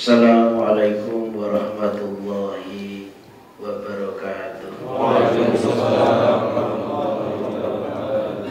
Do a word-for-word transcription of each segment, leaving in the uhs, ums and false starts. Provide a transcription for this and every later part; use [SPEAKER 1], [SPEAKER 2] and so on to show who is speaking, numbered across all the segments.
[SPEAKER 1] Assalamualaikum warahmatullahi wabarakatuh.
[SPEAKER 2] Waalaikumsalam warahmatullahi wabarakatuh.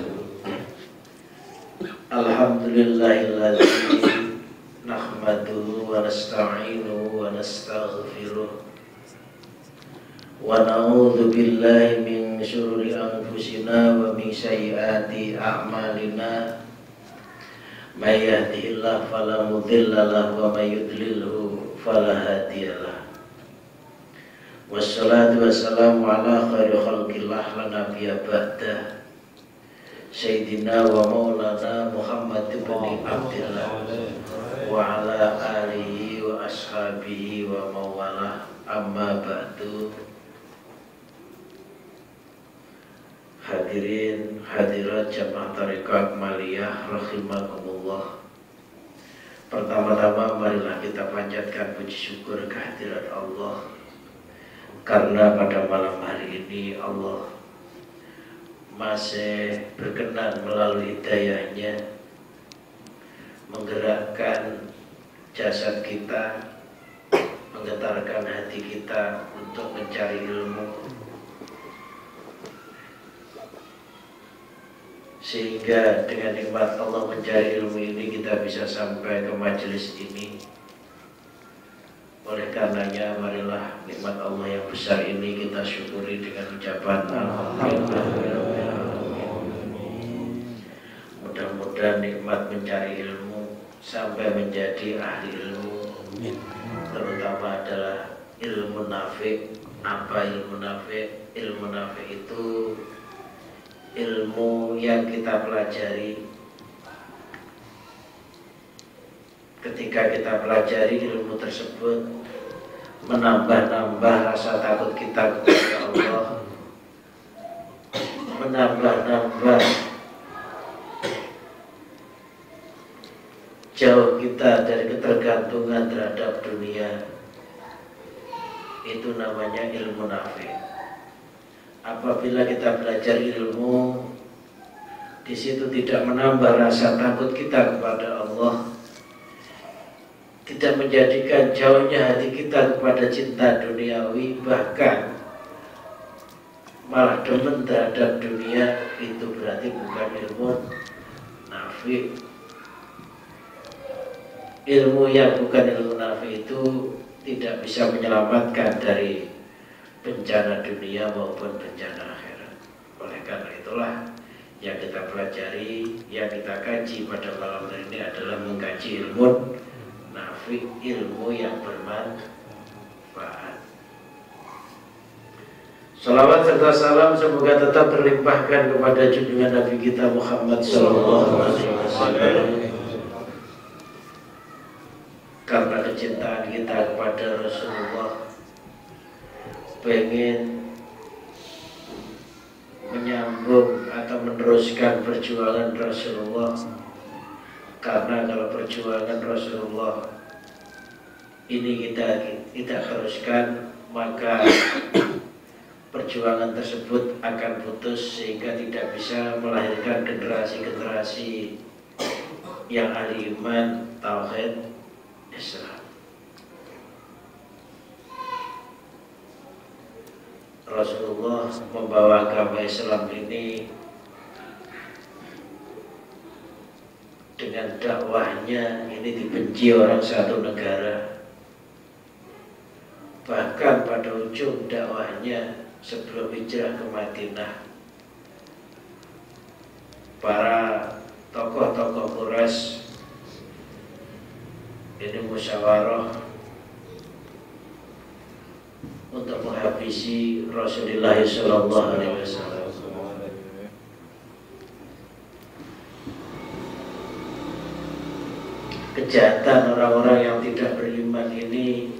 [SPEAKER 1] Alhamdulillahilladzi nahmaduhu wa nasta'inuhu wa nastaghfiruh wa na'udzu billahi min syururi anfusina wa min sayyiati a'malina. May yahdihillahu fala mudilla lahu wa may yudlilhu fala hadiyalah. Wassalatu wassalamu ala khairi khalqillah la nabiyya ba'da Sayyidina wa maulana Muhammad ibn Abdillah wa ala alihi wa ashabihi wa mawalah, amma ba'du. Hadirin hadirat jamaah tarekat maliyah rahimakumullah. Pertama-tama marilah kita panjatkan puji syukur kehadirat Allah, karena pada malam hari ini Allah masih berkenan melalui hidayahnya menggerakkan jasad kita, menggetarkan hati kita untuk mencari ilmu, sehingga dengan nikmat Allah mencari ilmu ini kita bisa sampai ke majelis ini. Oleh karenanya marilah nikmat Allah yang besar ini kita syukuri dengan ucapan alhamdulillah. Mudah-mudahan nikmat mencari ilmu sampai menjadi ahli ilmu, terutama adalah ilmu nafi'. Apa ilmu nafi'? Ilmu nafi' itu ilmu yang kita pelajari. Ketika kita pelajari ilmu tersebut, menambah-nambah rasa takut kita kepada Allah, menambah-nambah jauh kita dari ketergantungan terhadap dunia. Itu namanya ilmu nafi'. Apabila kita belajar ilmu, di situ tidak menambah rasa takut kita kepada Allah, tidak menjadikan jauhnya hati kita kepada cinta duniawi, bahkan malah demen terhadap dunia, itu berarti bukan ilmu nafi'. Ilmu yang bukan ilmu nafi' itu tidak bisa menyelamatkan dari bencana dunia maupun bencana akhirat. Oleh karena itulah yang kita pelajari, yang kita kaji pada malam hari ini adalah mengkaji ilmu nafi', ilmu yang bermanfaat. Salawat serta salam semoga tetap terlimpahkan kepada junjungan Nabi kita Muhammad sallallahu alaihi wasallam, karena kecintaan kita kepada Rasulullah, pengen menyambung atau meneruskan perjuangan Rasulullah. Karena kalau perjuangan Rasulullah ini kita tidak teruskan, maka perjuangan tersebut akan putus, sehingga tidak bisa melahirkan generasi-generasi yang ahli iman, tauhid, Islam. Rasulullah membawa agama Islam ini dengan dakwahnya ini dibenci orang satu negara. Bahkan pada ujung dakwahnya sebelum hijrah ke Madinah, para tokoh-tokoh Quraisy ini musyawarah untuk menghabisi Rasulullah shallallahu alaihi wasallam. Kejahatan orang-orang yang tidak beriman ini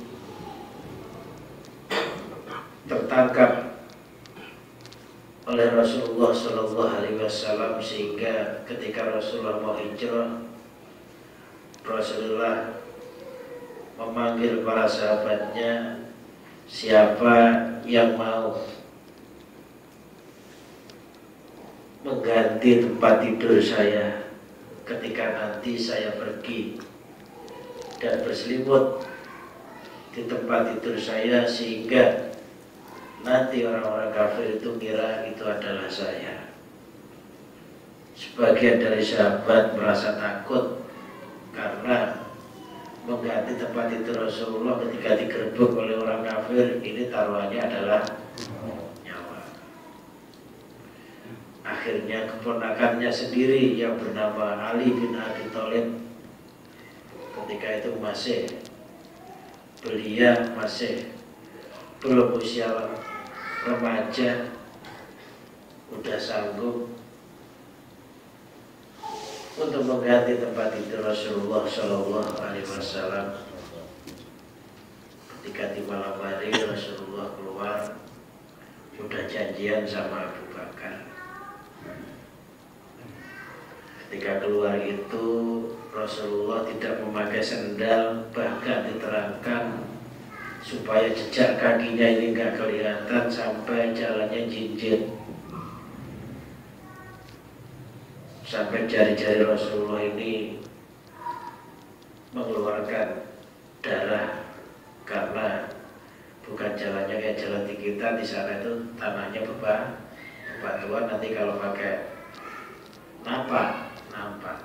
[SPEAKER 1] tertangkap oleh Rasulullah shallallahu alaihi wasallam, sehingga ketika Rasulullah mau hijrah, Rasulullah memanggil para sahabatnya, siapa yang mau mengganti tempat tidur saya ketika nanti saya pergi dan berselimut di tempat tidur saya sehingga nanti orang-orang kafir itu kira itu adalah saya. Sebagian dari sahabat merasa takut karena mengganti tempat tidur Rasulullah ketika digerebek oleh orang kafir, ini taruhannya adalah nyawa. Akhirnya keponakannya sendiri yang bernama Ali bin Abi Thalib ketika itu masih belia, masih belum usia remaja, udah sanggup untuk mengganti tempat tidur Rasulullah Shallallahu Alaihi Wasallam. Ketika di malam hari Rasulullah keluar, udah janjian sama Abu Bakar. Ketika keluar itu Rasulullah tidak memakai sendal, bahkan diterangkan supaya jejak kakinya ini nggak kelihatan sampai jalannya jinjit, sampai jari-jari Rasulullah ini mengeluarkan darah karena bukan jalannya kayak jalan di kita, di sana itu tanahnya bebah, bebatuan, nanti kalau pakai napak, nampak.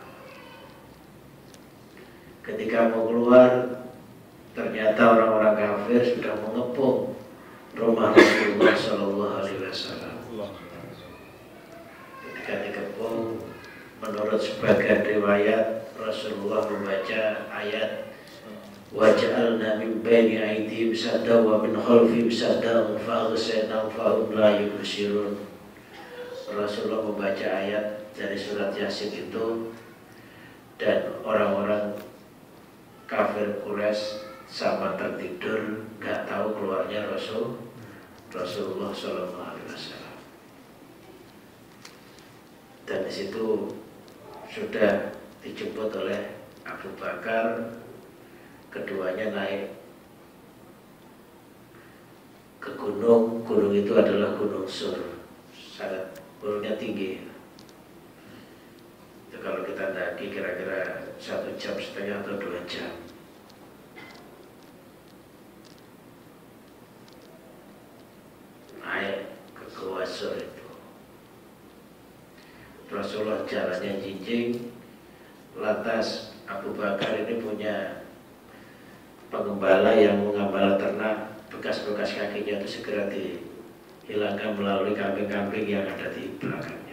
[SPEAKER 1] Ketika mau keluar, ternyata orang-orang kafir sudah mengepung rumah Rasulullah Shallallahu Alaihi Wasallam. Ketika dikepung, menurut sebagian riwayat Rasulullah membaca ayat waja'alna min baini aydihim sadda wa min khalfihim sadda fa'agsaynahum fahum la yubsirun. Rasulullah membaca ayat dari surat Yasin itu, dan orang-orang kafir Quraisy sama tertidur, nggak tahu keluarnya Rasul Rasulullah Shallallahu Alaihi Wasallam. Dan di situ sudah dijemput oleh Abu Bakar, keduanya naik ke gunung. Gunung itu adalah Gunung Sur, sangat gunungnya tinggi. Itu kalau kita daki kira-kira satu jam setengah atau dua jam. Naik ke Gua Sur itu. Rasulullah jalannya jinjing. Lantas Abu Bakar ini punya pengembala yang mengembala ternak, bekas-bekas kakinya itu segera dihilangkan melalui kambing-kambing yang ada di belakangnya.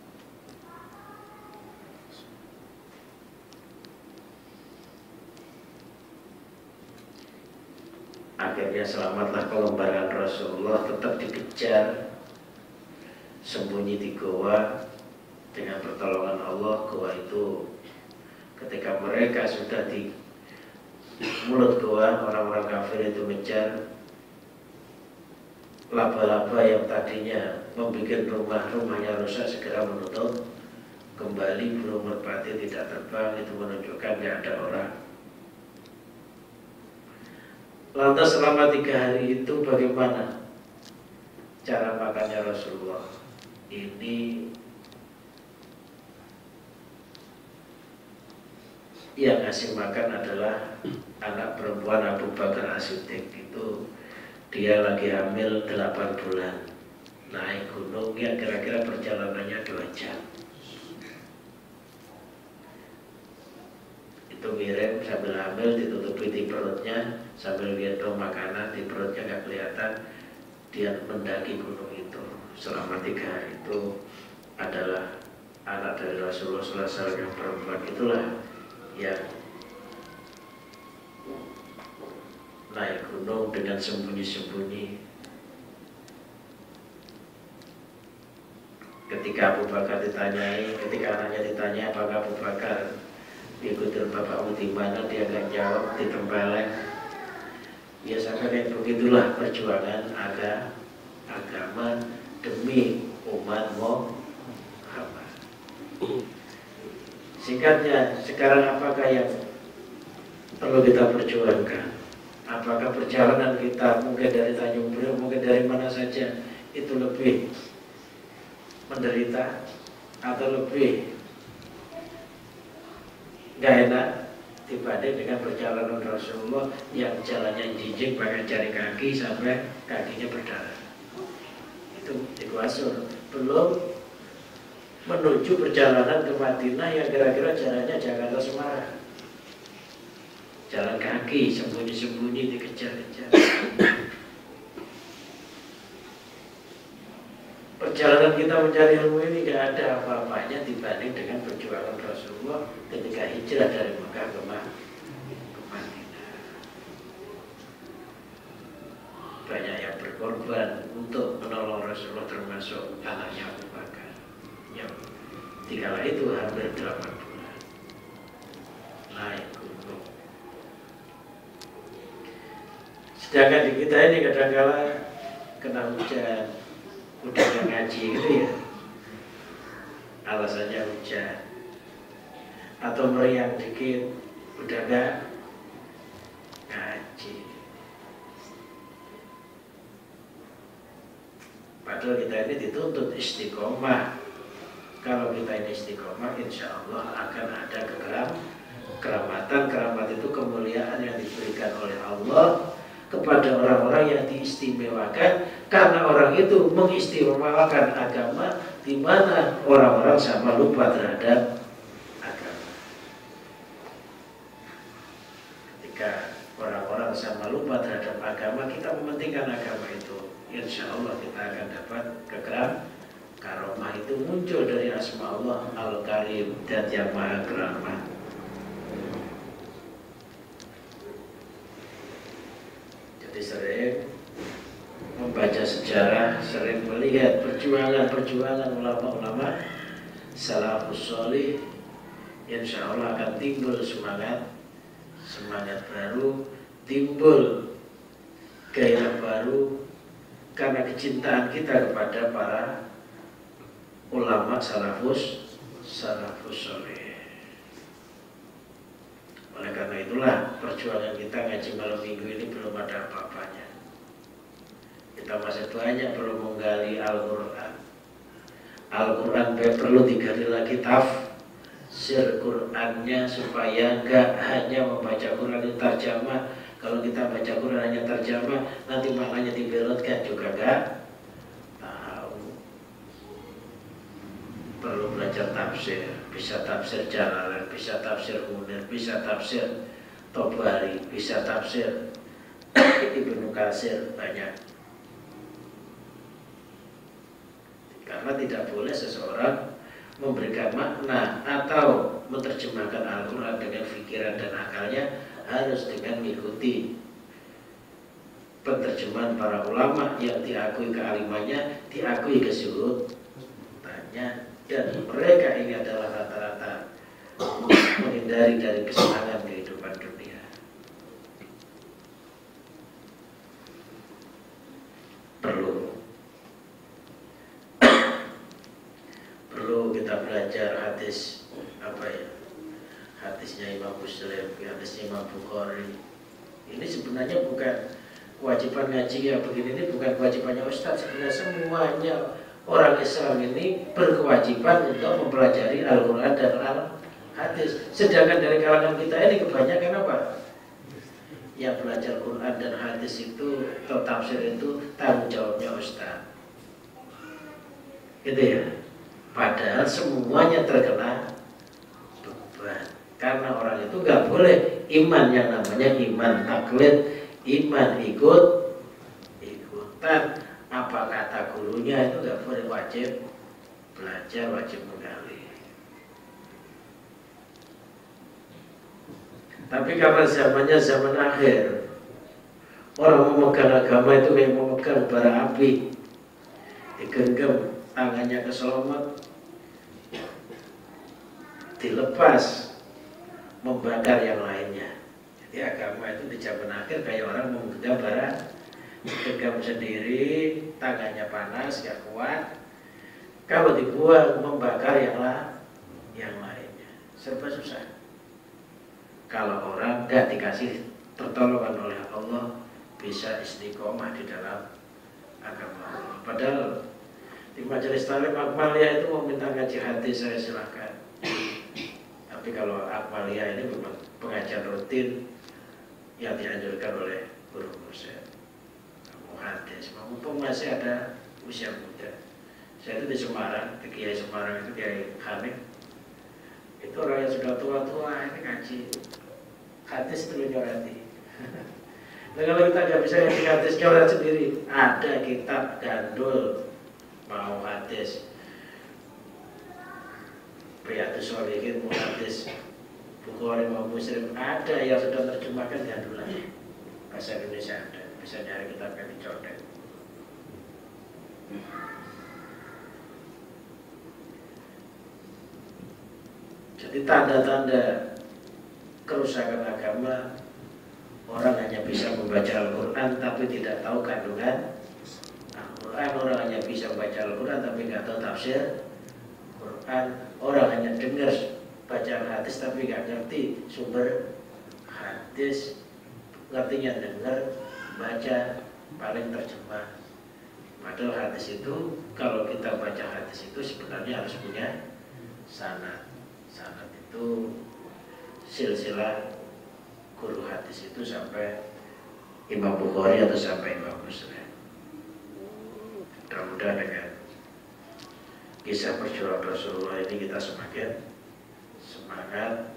[SPEAKER 1] Akhirnya selamatlah pengembaraan Rasulullah, tetap dikejar, sembunyi di goa dengan pertolongan Allah. Goa itu ketika mereka sudah di mulut goa, orang-orang kafir itu mengejar, laba-laba yang tadinya membuat rumah-rumahnya rusak segera menutup kembali, burung merpati tidak terbang, itu menunjukkan tidak ada orang. Lantas selama tiga hari itu bagaimana cara makannya Rasulullah? Ini yang ngasih makan adalah anak perempuan Abu Bakar As-Siddiq. Itu dia lagi hamil delapan bulan, naik gunung yang kira-kira perjalanannya dua jam. Itu ngirim sambil hamil, ditutupi di perutnya, sambil gendong makanan di perutnya nggak kelihatan. Dia mendaki gunung itu selama tiga hari. Itu adalah anak dari Rasulullah Sallallahu Alaihi Wasallam yang perempuan. Itulah yang naik gunung dengan sembunyi-sembunyi. Ketika Abu Bakar ditanyai, ketika anaknya ditanya apakah Abu Bakar ikutin bapakmu di mana, dia nggak jawab, ditempeleng. Biasanya kayak begitulah perjuangan aga, agama demi umat Muhammad. Singkatnya, sekarang apakah yang perlu kita perjuangkan? Apakah perjalanan kita mungkin dari Tanjung Priok, mungkin dari mana saja, itu lebih menderita atau lebih gak enak dibanding dengan perjalanan Rasulullah yang jalannya jijik pakai jari kaki sampai kakinya berdarah. Itu di Qasr. Belum menuju perjalanan ke Madinah yang kira-kira jalannya Jakarta Semarang. Jalan kaki, sembunyi-sembunyi dikejar-kejar. Perjalanan kita mencari ilmu ini tidak ada apa-apanya dibanding dengan perjuangan Rasulullah ketika hijrah dari Mekah ke Madinah. Banyak yang berkorban untuk menolong Rasulullah, termasuk anaknya Abu Bakar yang dikala itu hampir delapan bulan naik gunung. Sedangkan di kita ini kadang-kala kena hujan, udah gak ngaji gitu ya, alasannya hujan, atau meriang dikit udah gak ngaji. Padahal kita ini dituntut istiqomah. Kalau kita ini istiqomah, insya Allah akan ada kekeram, keramatan. Keramat itu kemuliaan yang diberikan oleh Allah kepada orang-orang yang diistimewakan, karena orang itu mengistimewakan agama, di mana orang-orang sama lupa terhadap agama. Ketika orang-orang sama lupa terhadap agama, kita mementingkan agama itu, insya Allah kita akan dapat kekeram. Karomah itu muncul dari asma Allah Al-Karim, dan yang maha keramah. Jadi sering membaca sejarah, sering melihat perjuangan-perjuangan ulama-ulama salafus sholih, insya Allah akan timbul semangat, semangat baru, timbul gairah baru karena kecintaan kita kepada para ulama salafus salafus sholih. Oleh karena itulah perjuangan kita ngaji malam minggu ini belum ada apa-apanya. Kita masih banyak perlu menggali Al-Quran. Al-Quran perlu digali lagi tafsir Qurannya, supaya nggak hanya membaca Quran itu terjemah. Kalau kita baca Quran hanya terjemah, nanti maknanya dibelotkan juga nggak tahu. Perlu belajar tafsir, bisa tafsir Jalalain, bisa tafsir Munir, bisa tafsir Tobari, bisa tafsir Ibnu Katsir, banyak. Karena tidak boleh seseorang memberikan makna atau menerjemahkan Al-Quran dengan pikiran dan akalnya, harus dengan mengikuti penerjemahan para ulama yang diakui kealimannya, diakui kesyuhudannya. Dan mereka ini adalah rata-rata menghindari dari kesenangan kehidupan dunia. Perlu perlu kita belajar hadis, apa ya, hadisnya Imam Muslim, hadisnya Imam Bukhari. Ini sebenarnya bukan kewajiban ngaji ya begini, ini bukan kewajibannya Ustaz. Sebenarnya semuanya orang Islam ini berkewajiban untuk mempelajari Al-Quran dan Al-Hadis. Sedangkan dari kalangan kita ini kebanyakan apa? Yang belajar Quran dan Hadis itu atau tafsir itu tanggung jawabnya Ustaz, gitu ya. Padahal semuanya terkena beban. Karena orang itu gak boleh iman yang namanya iman taklid, iman ikut ikutan. Apa kata gurunya itu gak boleh, wajib belajar, wajib menggali. Tapi karena zamannya zaman akhir, orang memegang agama itu kayak memegang bara api, digenggam tangannya ke selomot, dilepas membakar yang lainnya. Jadi agama itu di zaman akhir kayak orang memegang bara, digenggam sendiri, tangannya panas, gak kuat. Kalau dibuang membakar yang lain, yang lainnya, serba susah. Kalau orang gak dikasih pertolongan oleh Allah, bisa istiqomah di dalam agama Allah. Padahal di majelis Talim Akmalia itu mau minta ngaji hadis, saya silahkan. Tapi kalau akmalia ini memang pengajian rutin yang dianjurkan oleh guru saya. Mau hadis, mumpung masih ada usia muda. Saya itu di Semarang, di Kiai Semarang itu Kiai Hanif. Itu orang yang sudah tua-tua ini ngaji hadis itu nyorati. Nah, kalau kita nggak bisa ngaji hadis nyorat sendiri, ada kitab gandul mau hadis. Riyadhus Shalihin muhaddis Bukhari mau Muslim ada yang sudah terjemahkan gandulan bahasa Indonesia, ada bisa nyari kitab yang dicontek. Jadi tanda-tanda kerusakan agama, orang hanya bisa membaca Al-Quran tapi tidak tahu kandungan Al-Quran, orang hanya bisa membaca Al-Quran tapi nggak tahu tafsir Quran, orang hanya dengar bacaan hadis tapi nggak ngerti sumber hadis, ngertinya dengar, baca, paling terjemah. Padahal hadis itu, kalau kita baca hadis itu sebenarnya harus punya sanad. Sanad itu silsilah guru hadis itu sampai Imam Bukhari atau sampai Imam Muslim. Mudah-mudahan dengan kisah perjuangan Rasulullah ini kita semakin semangat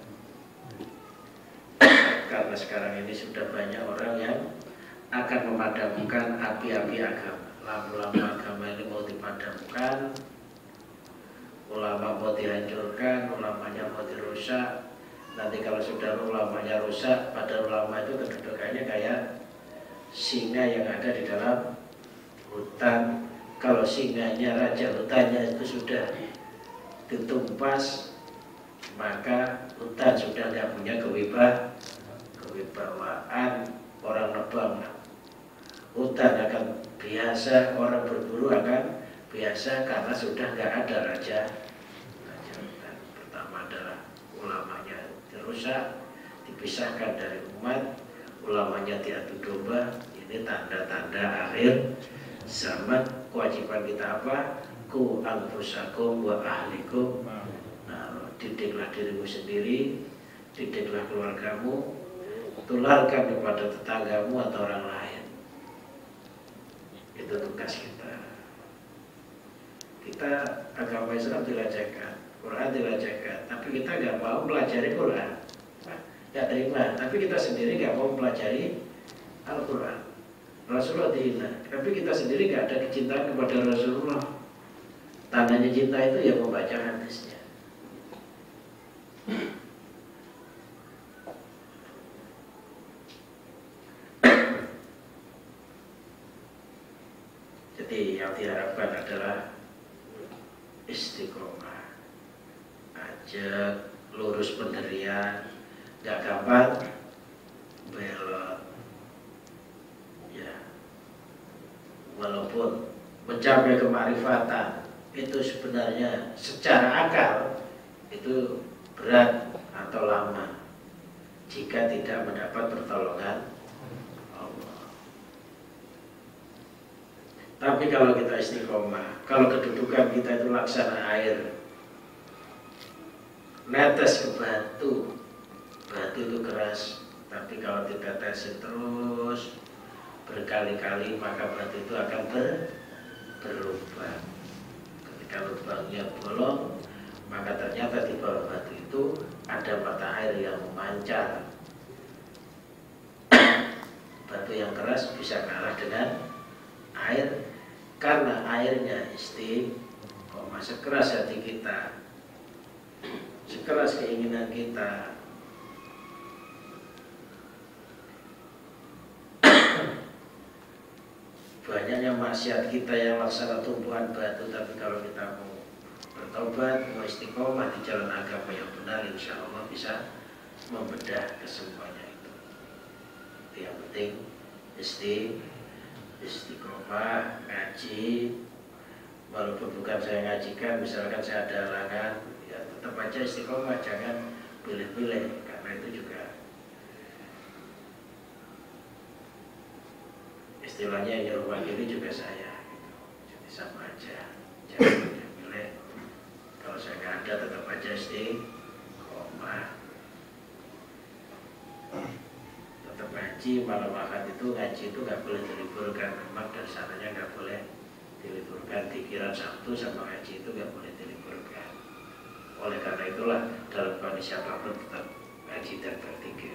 [SPEAKER 1] karena sekarang ini sudah banyak orang yang akan memadamkan api-api agama. Lampu-lampu agama ini mau dipadamkan, ulama mau dihancurkan, ulamanya mau dirusak. Nanti kalau sudah ulamanya rusak, pada ulama itu kedudukannya kayak singa yang ada di dalam hutan. Kalau singanya, raja hutannya itu sudah ditumpas, maka hutan sudah tidak punya kewibawaan. Kewibawaan orang nebang hutan akan biasa, orang berburu akan biasa karena sudah nggak ada raja. Raja hutan pertama adalah ulamanya dirusak, dipisahkan dari umat, ulamanya diadu domba. Ini tanda-tanda akhir zaman. Kewajiban kita apa? Ku anfusakum wa ahlikum. Nah, didiklah dirimu sendiri, didiklah keluargamu, tularkan kepada tetanggamu atau orang lain. Itu tugas kita. Kita agama Islam dilecehkan, Quran dilecehkan, tapi kita nggak mau pelajari Quran, nggak terima. Tapi kita sendiri nggak mau pelajari Al-Quran. Rasulullah dihina, tapi kita sendiri nggak ada kecintaan kepada Rasulullah. Tandanya cinta itu ya membaca hadisnya. Jadi yang diharapkan adalah istiqomah, ajak lurus pendirian, nggak gampang belok. Walaupun mencapai kemarifatan itu sebenarnya secara akal itu berat atau lama jika tidak mendapat pertolongan Allah. Tapi kalau kita istiqomah, kalau kedudukan kita itu laksana air netes ke batu, batu itu keras, tapi kalau ditetesin terus berkali-kali maka batu itu akan ber, berlubang. Ketika lubangnya bolong, maka ternyata di bawah batu itu ada mata air yang memancar. Batu yang keras bisa kalah dengan air karena airnya istiqomah. Sekeras hati kita, sekeras keinginan kita, banyaknya maksiat kita yang laksana tumpuan batu. Tapi kalau kita mau bertobat, mau istiqomah di jalan agama yang benar, insya Allah bisa membedah kesemuanya itu. Itu yang penting, isti, istiqomah, ngaji. Walaupun bukan saya ngajikan, misalkan saya ada halangan, ya tetap aja istiqomah, jangan pilih-pilih, karena itu juga istilahnya yang nyuruh wakili juga saya gitu. Jadi sama aja, jangan pilih. Kalau saya nggak ada tetap aja istiqomah. rumah. Tetap ngaji, malam ahad itu ngaji itu nggak boleh diliburkan, memang dan sananya nggak boleh diliburkan. Pikiran Sabtu sama ngaji itu nggak boleh diliburkan. Oleh karena itulah dalam kondisi apapun tetap ngaji dan berzikir.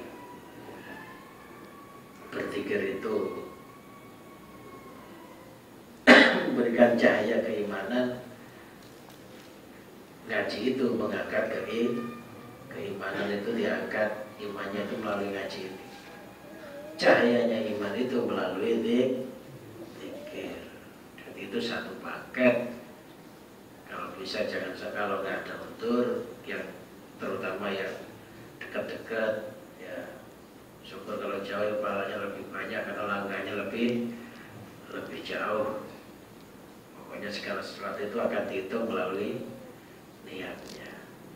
[SPEAKER 1] Berzikir itu memberikan cahaya keimanan. Ngaji itu mengangkat keim, keimanan itu diangkat, imannya itu melalui ngaji ini. Cahayanya iman itu melalui zikir. Jadi itu satu paket. Kalau bisa jangan, kalau nggak ada utur yang terutama yang dekat-dekat, ya syukur kalau jauh pahalanya lebih banyak karena langkahnya lebih lebih jauh. Pokoknya segala sesuatu itu akan dihitung melalui niatnya.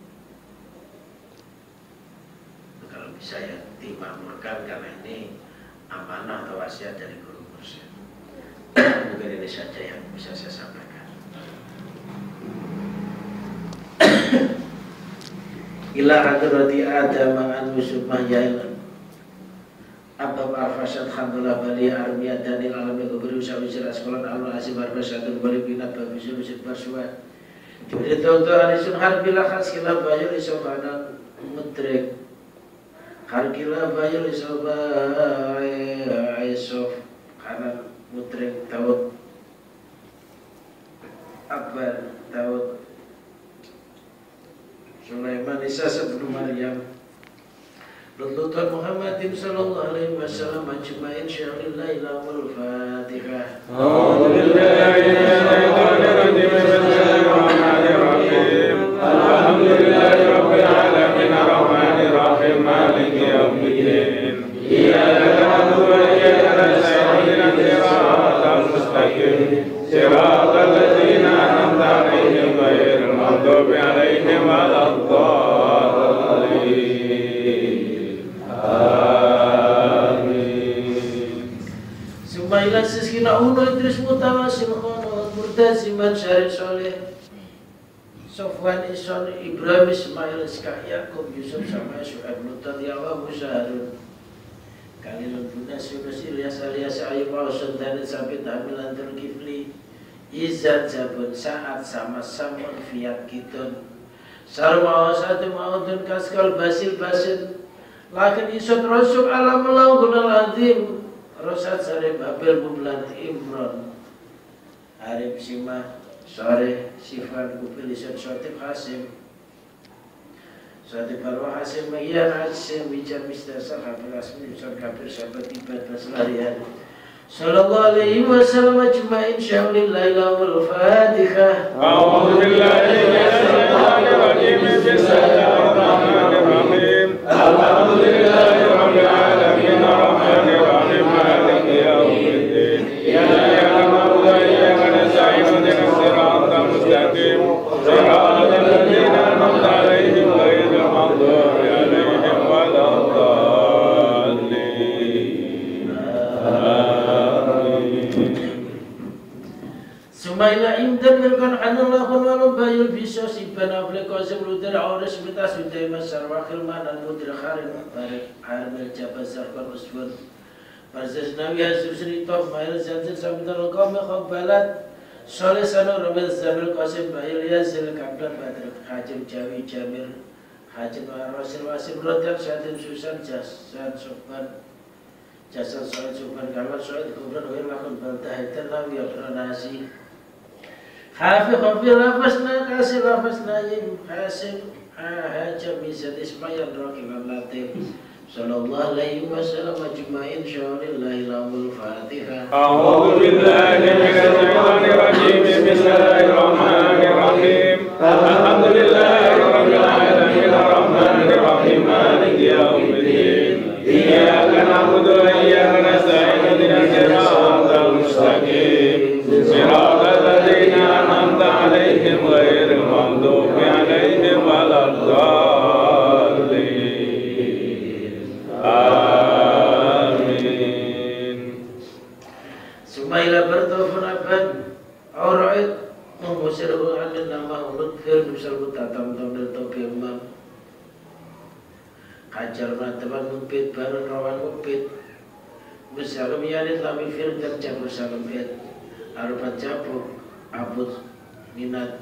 [SPEAKER 1] Kalau bisa ya dimakmurkan karena ini amanah atau wasiat dari guru mursyid. Mungkin ini saja yang bisa saya sampaikan. Ila hadrati Adam an musubah yailan Abab arfasad hamdulillah bali armiyat danil alamin kubri usawi sirah sekolah alun asib arfasadun bali binat babisul usid barswa jadi tonton alisun harbilah khaskilah bayul isobanan mudrik harkilah bayul isobay isof kanan mudrik Daud Akbar Daud Sulaiman Isa sebelum Maryam Lututan Muhammadin sallallahu alaihi wasallam ajma'in syahlillahi lahumul fatihah. A'udzubillahi minasyaitonir rajim. Bismillahirrahmanirrahim. Alhamdulillahi rabbil alamin arrahmanir rahim maliki yaumiddin. Iyyaka na'budu wa iyyaka nasta'in ihdinas siratal mustaqim. Siratal ladzina an'amta 'alaihim ghairil maghdubi 'alaihim waladdallin. Sumailah seskina uno Idris mutawasim khono murtaziman syarif soleh Sofwan Ison Ibrahim Ismail Iskak Yakub Yusuf sama Syu'ab Lutan Yawa Musa Harun Kalilun Bunas Yunus Ilyas Alias Ayub Awsun Danit Sabit Hamilan Turkifli Izzat Jabun Sa'ad sama Samun Fiat Kitun Sarwa Wasatu Ma'udun Kaskal Basil Basin Lakin isot Rasul Alam Laukunal Azim Rosat Sarif Abil Bumlan Imron Arif Simah Sore Sifan Kupil Isot Sotif Hasim Sotif Arwah Hasim Mayan Hasim Bijam Mistasar Hafil Asmi Isot Kafir Sahabat Ibad Maslarian Sallallahu alaihi wasallam ajma'in syaulillahi lahumul fatihah. A'udhu billahi minasyaitonir rajim. Bismillahirrahmanirrahim. Alhamdulillahi rabbil alamin arrahmanir rahim maliki yaumiddin. Iyyaka na'budu wa iyyaka nasta'in ihdinas siratal mustaqim. Siratal ladzina an'amta 'alaihim ghairil maghdubi 'alaihim waladdallin. Sumaila imdan milkan anallah kunwalum bayul bisa siban afle qasim ludar auris mitas udai masar wakil manan mudra kharin barik armil jabal sarfal usbun Barzaz nawi hasil seritof mail zanzil sambitan qawmi khawbalat soleh sanu ramil zamil qasim bayul yazil kablan badr hajim jawi jamir hajim wasil wasil rodan syadim susan jasan subhan jasan soal subhan kamar soal kubran wa ilahun baltahitan nawi abranasi Hafi khafi lafazna kasih lafazna yim hasim haja misal ismail rakilan latif sallallahu alaihi wasallam ajma'in syaulillahi lahumul fatihah. A'udhu billahi minasyaitonir rajim. Bismillahirrahmanirrahim. Alhamdulillahi rabbil alamin arrahmanir rahim maliki yaumiddin. Iyyaka na'budu wa iyyaka nasta'in ihdinas siratal mustaqim. Siratal ladzina an'amta 'alaihim ghairil maghdubi 'alaihim waladdallin. Amin. Sumaila bertofun abad Aura'id Mengusirhu anil nama Uludfir Nusal Butatam Tamdil Tawbir Mam kajar mataban mubit barun rawan mubit besalam yalid lami firdan cabur salam bed arupat cabur abud minat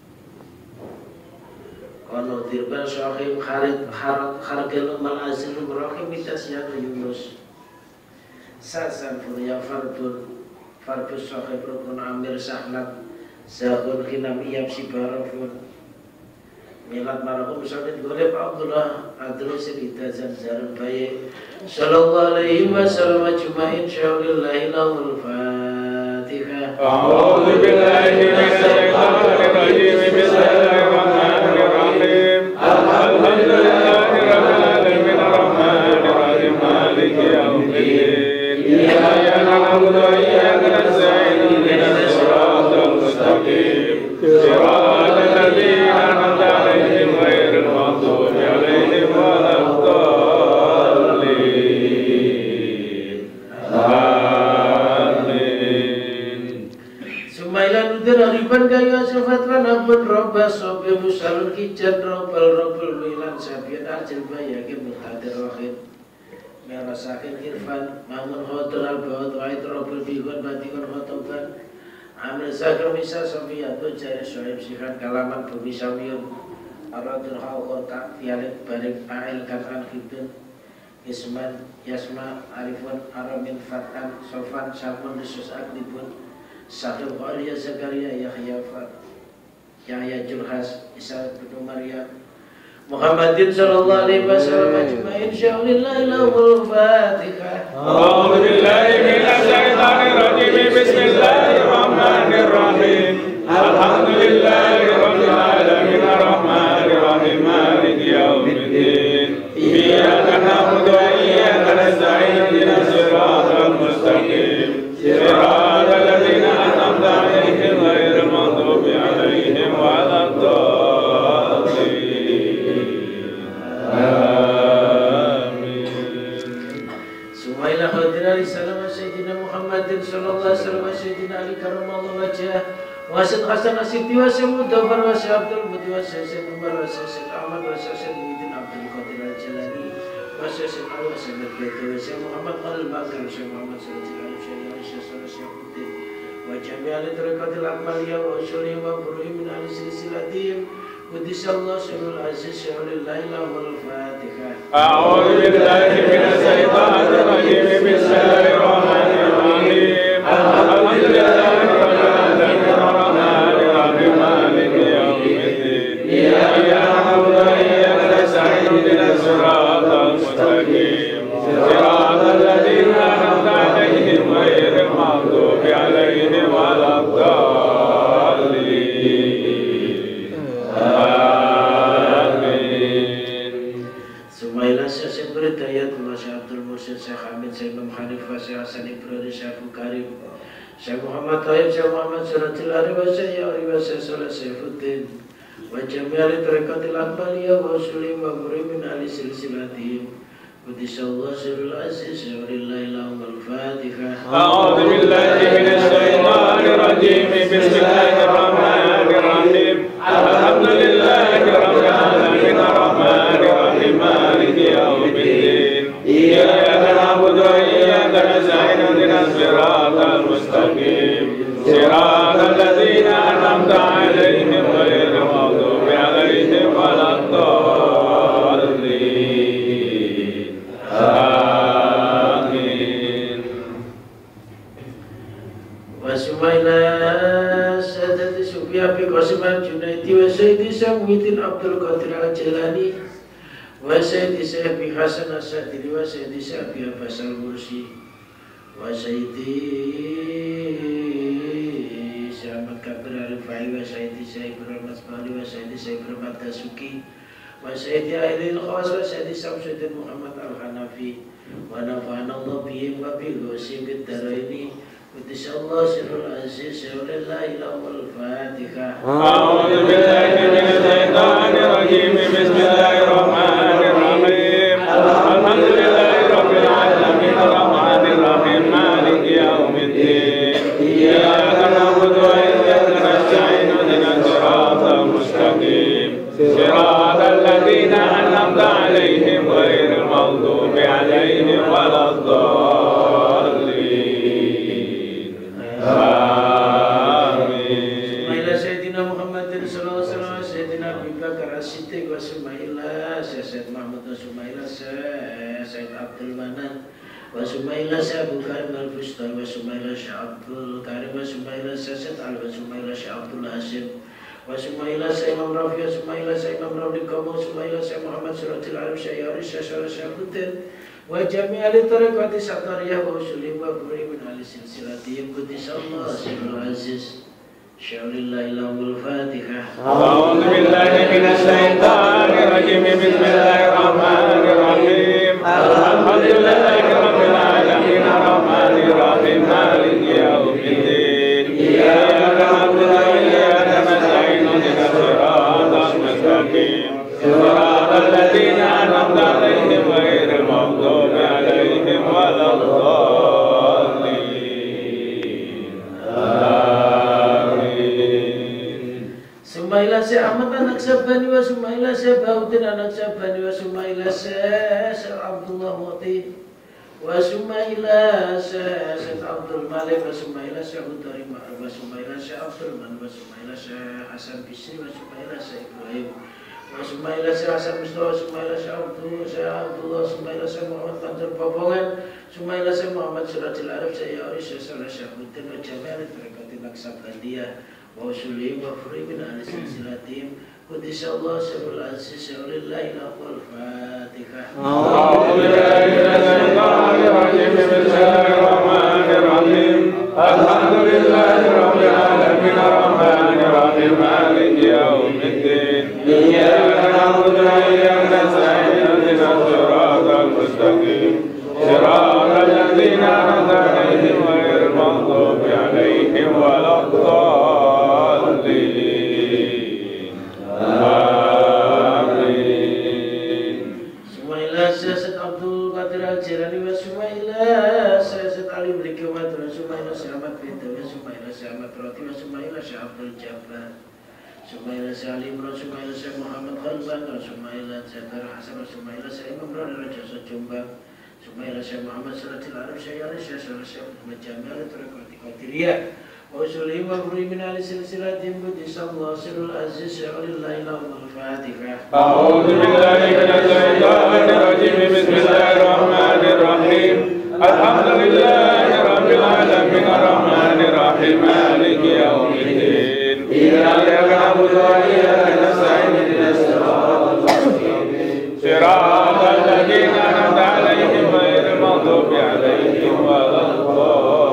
[SPEAKER 1] kono dirban syahim kharid kharat khargel mal azil rahim mitas yang yunus sasan furya farbun farbus syahib rukun amir sahlat sahun khinam iyab sibarafun milat marahum syahid goleb Abdullah adrusin itazan zarun bayi sallallahu alaihi wasallam ajma'in syaulillahi lahul fatihah
[SPEAKER 2] a'udhu billahi minasyaitanir rajim bismillahirrahmanirrahim alhamdulillahi rabbil alamin arrahmanir rahim maliki yaumiddin iyyaka na'budu wa iyyaka nasta'in ihdinas siratal mustaqim siratal ladzina an'amta 'alaihim ghairil maghdubi 'alaihim waladdallin. Amin.
[SPEAKER 1] Sumailan udhariban kaya sifatwan abun robba sobe musalun kijan robbal robbal milan sabian ajil bayakin mutadir rahim merasakin irfan mamun khotul al-bawad wa'id robbal bihun batikun khotoban amil sakar misa sofiyatu jaya syuhib sifat kalaman bumi samiyun aradun khawkota fialik barik a'il kat'an khibdun isman yasma arifun aramin fatan sofan samun risus aklibun Sahib Waliya Zakaria Yahya Fat Yahya Julhas Isa bin Maryam Muhammadin sallallahu alaihi wasallam ajma'in syaulillahi lahul fatihah.
[SPEAKER 2] A'udzu billahi minasy syaithanir rajim. Bismillahirrahmanirrahim. Alhamdulillahi rabbil alamin arrahmanir rahim maliki yaumiddin. Iyyaka na'budu wa iyyaka nasta'in ihdinas siratal mustaqim. Siratal ladzina an'amta 'alaihim ghairil maghdubi 'alaihim waladdallin. Amin.
[SPEAKER 1] Sumailah khadiran salam sayyidina Muhammadin sallallahu alaihi wasallam sayyidina Ali karramallahu wajhah wa sad hasan asiti wa samudafar wa syabdul muti wa sayyid Umar wa sayyid Ahmad wa sayyid Muhyiddin Abdul Qadir al-Jilani wa sayyid Ali wa sayyid Baiti wa sayyid Muhammad al-Bakir wa sayyid Muhammad sallallahu alaihi wasallam wa jami'al tariqatil akmaliyah wa usulihim wa furu'ihim min ahli silsilatihim Quddisallahu sirrul aziz syaulillahi lahul fatihah.
[SPEAKER 2] A'udzu billahi minasy syaithanir rajim. Bismillahirrahmanirrahim. Alhamdulillahi rabbil alamin arrahmanir rahim maliki yaumiddin. Iyyaka na'budu wa iyyaka nasta'in ihdinas siratal mustaqim. Siratal ladzina an'amta 'alaihim ghairil maghdubi 'alaihim waladdallin. Amin.
[SPEAKER 1] Sumailah Syekh Berdayat Syekh Abdul Mursyid Syekh Hamid Syekh Imam Hanifah Syekh Hasan Ibrahim Syekh Abu Karim Syekh Muhammad Tayyib Syekh Muhammad Suratul Ari wa Syekh Ari wa Syekh Saleh Saifuddin wa jami'al tariqatil akmaliyah wa usulihim wa furu'ihim min ahli silsilatihim Quddisallahu sirrul aziz syaulillahi lahul fatihah.
[SPEAKER 2] A'udzu billahi minasy syaithanir rajim. Bismillahirrahmanirrahim. Alhamdulillahi rabbil alamin arrahmanir rahim maliki yaumiddin. Iyyaka na'budu wa iyyaka nasta'in ihdinas siratal mustaqim. Siratal ladzina an'amta 'alaihim ghairil maghdubi 'alaihim waladdallin. Amin.
[SPEAKER 1] Wa sumailah Sadati Sufyan bi Qasim al-Junaidi wa Sayyidi Muhyiddin Abdul Qadir al-Jilani wa Sayyidi Syekh Hasan as-Sadili wa Sayyidi Syekh Abbas al-Mursi wa Sayyidi Syahmat Kabir al-Rifai wa Sayyidi Syekh Ibrahim Asbali wa Sayyidi Syekh Ibrahim Dasuki wa Sayyidi Ailil Khawas wa Sayyidi Samsuddin Muhammad al-Hanafi wa nafa'ana Allah bihim wa bilusim bid-daraini Quddisallahu sirrul aziz syaulillahi lahul fatihah.
[SPEAKER 2] A'udzu billahi minasy syaithanir rajim. Bismillahirrahmanirrahim. Alhamdulillahi rabbil alamin arrahmanir rahim maliki yaumiddin. Iyyaka na'budu wa iyyaka nasta'in ihdinas siratal mustaqim. Siratal الذين أنعمت عليهم غير المغضوب عليهم ولا الضالين آمين.
[SPEAKER 1] إلى سيدنا محمد صلى الله عليه وسلم سيدنا أبي بكر الصديق وسمى إلى سيد محمد وسمى إلى سيد عبد المنان وسمى إلى أبو كريم الفستان وسمى إلى عبد الكريم وسمى إلى سيد علي وسمى إلى عبد الهاشم وسمى إلى سيد إمام رافع وسمى إلى سيد إمام رافع القوم وسمى إلى سيد محمد سورة العرب شيخ عريش شيخ الدين وجميع الطريقات السطرية وأصولهم وفروعهم من أهل سلسلتهم قدس الله سر العزيز شاء الله لهم الفاتحة.
[SPEAKER 2] أعوذ بالله من الشيطان الرجيم بسم الله الرحمن الرحيم الحمد لله رب العالمين الرحمن الرحيم مالك يوم الدين إياك نعبد وإياك نستعين اهدنا الصراط المستقيم صراط الذين أنعمت عليهم غير المغضوب عليهم ولا الضالين آمين.
[SPEAKER 1] Sumaila Syekh Ahmad anak Sabani wa Sumaila Syekh Bahuddin anak Sabani wa Sumaila Syekh Abdullah Muti wa Sumaila Syekh Abdul Malik wa Sumaila Syekh Utari Ma'ruf wa Sumaila Syekh Abdul Man wa Sumaila Syekh Hasan Bisri wa Sumaila Syekh Ibrahim wa Sumaila Syekh Hasan Mustafa wa Sumaila Syekh Abdul Syekh Abdullah Sumaila Syekh Muhammad Fatur Babongan Sumaila Syekh Muhammad Suratil Arab Syekh Ya'uri Syekh Salah Syekh Buddin wa Jami'al Tarikatin Naksabandiyah وأصولهم وفروعهم من أهل سلسلتهم قدس الله سر العزيز ولله الحمد والفاتحة.
[SPEAKER 2] أعوذ بالله من الشيطان الرجيم بسم الله الرحمن الرحيم الحمد لله رب العالمين الرحمن الرحيم مالك يوم الدين إياك نعبد وإياك نستعين اهدنا الصراط المستقيم صراط الذين أنعمت عليهم غير المغضوب عليهم ولا الضالين آمين.
[SPEAKER 1] Sumaila Syekh Abdul Qadir Al-Jilani wa Sumaila Syekh Ali Brikawat wa Sumaila Syekh Ahmad Bintu wa Sumaila Syekh Ahmad Roti wa Sumaila Syekh Abdul Jabbar Sumaila Syekh Ali Imran Sumaila Syekh Muhammad Khalban wa Sumaila Jabbar Hasan wa Sumaila Syekh Imam Rani Raja Jombang Sumaila Syekh Muhammad Suratil Arab Syekh Ali Syekh Salah Syekh Muhammad Jamil Tarakati Qadiriyah وأصولهم وفروعهم من أهل سلسلتهم قدس الله سر العزيز ولله لهم الفاتحة.
[SPEAKER 2] أعوذ بالله من الشيطان الرجيم بسم الله الرحمن الرحيم الحمد لله رب العالمين الرحمن الرحيم مالك يوم الدين إياك نعبد وإياك نستعين اهدنا الصراط المستقيم صراط الذين أنعمت عليهم غير المغضوب عليهم ولا الضالين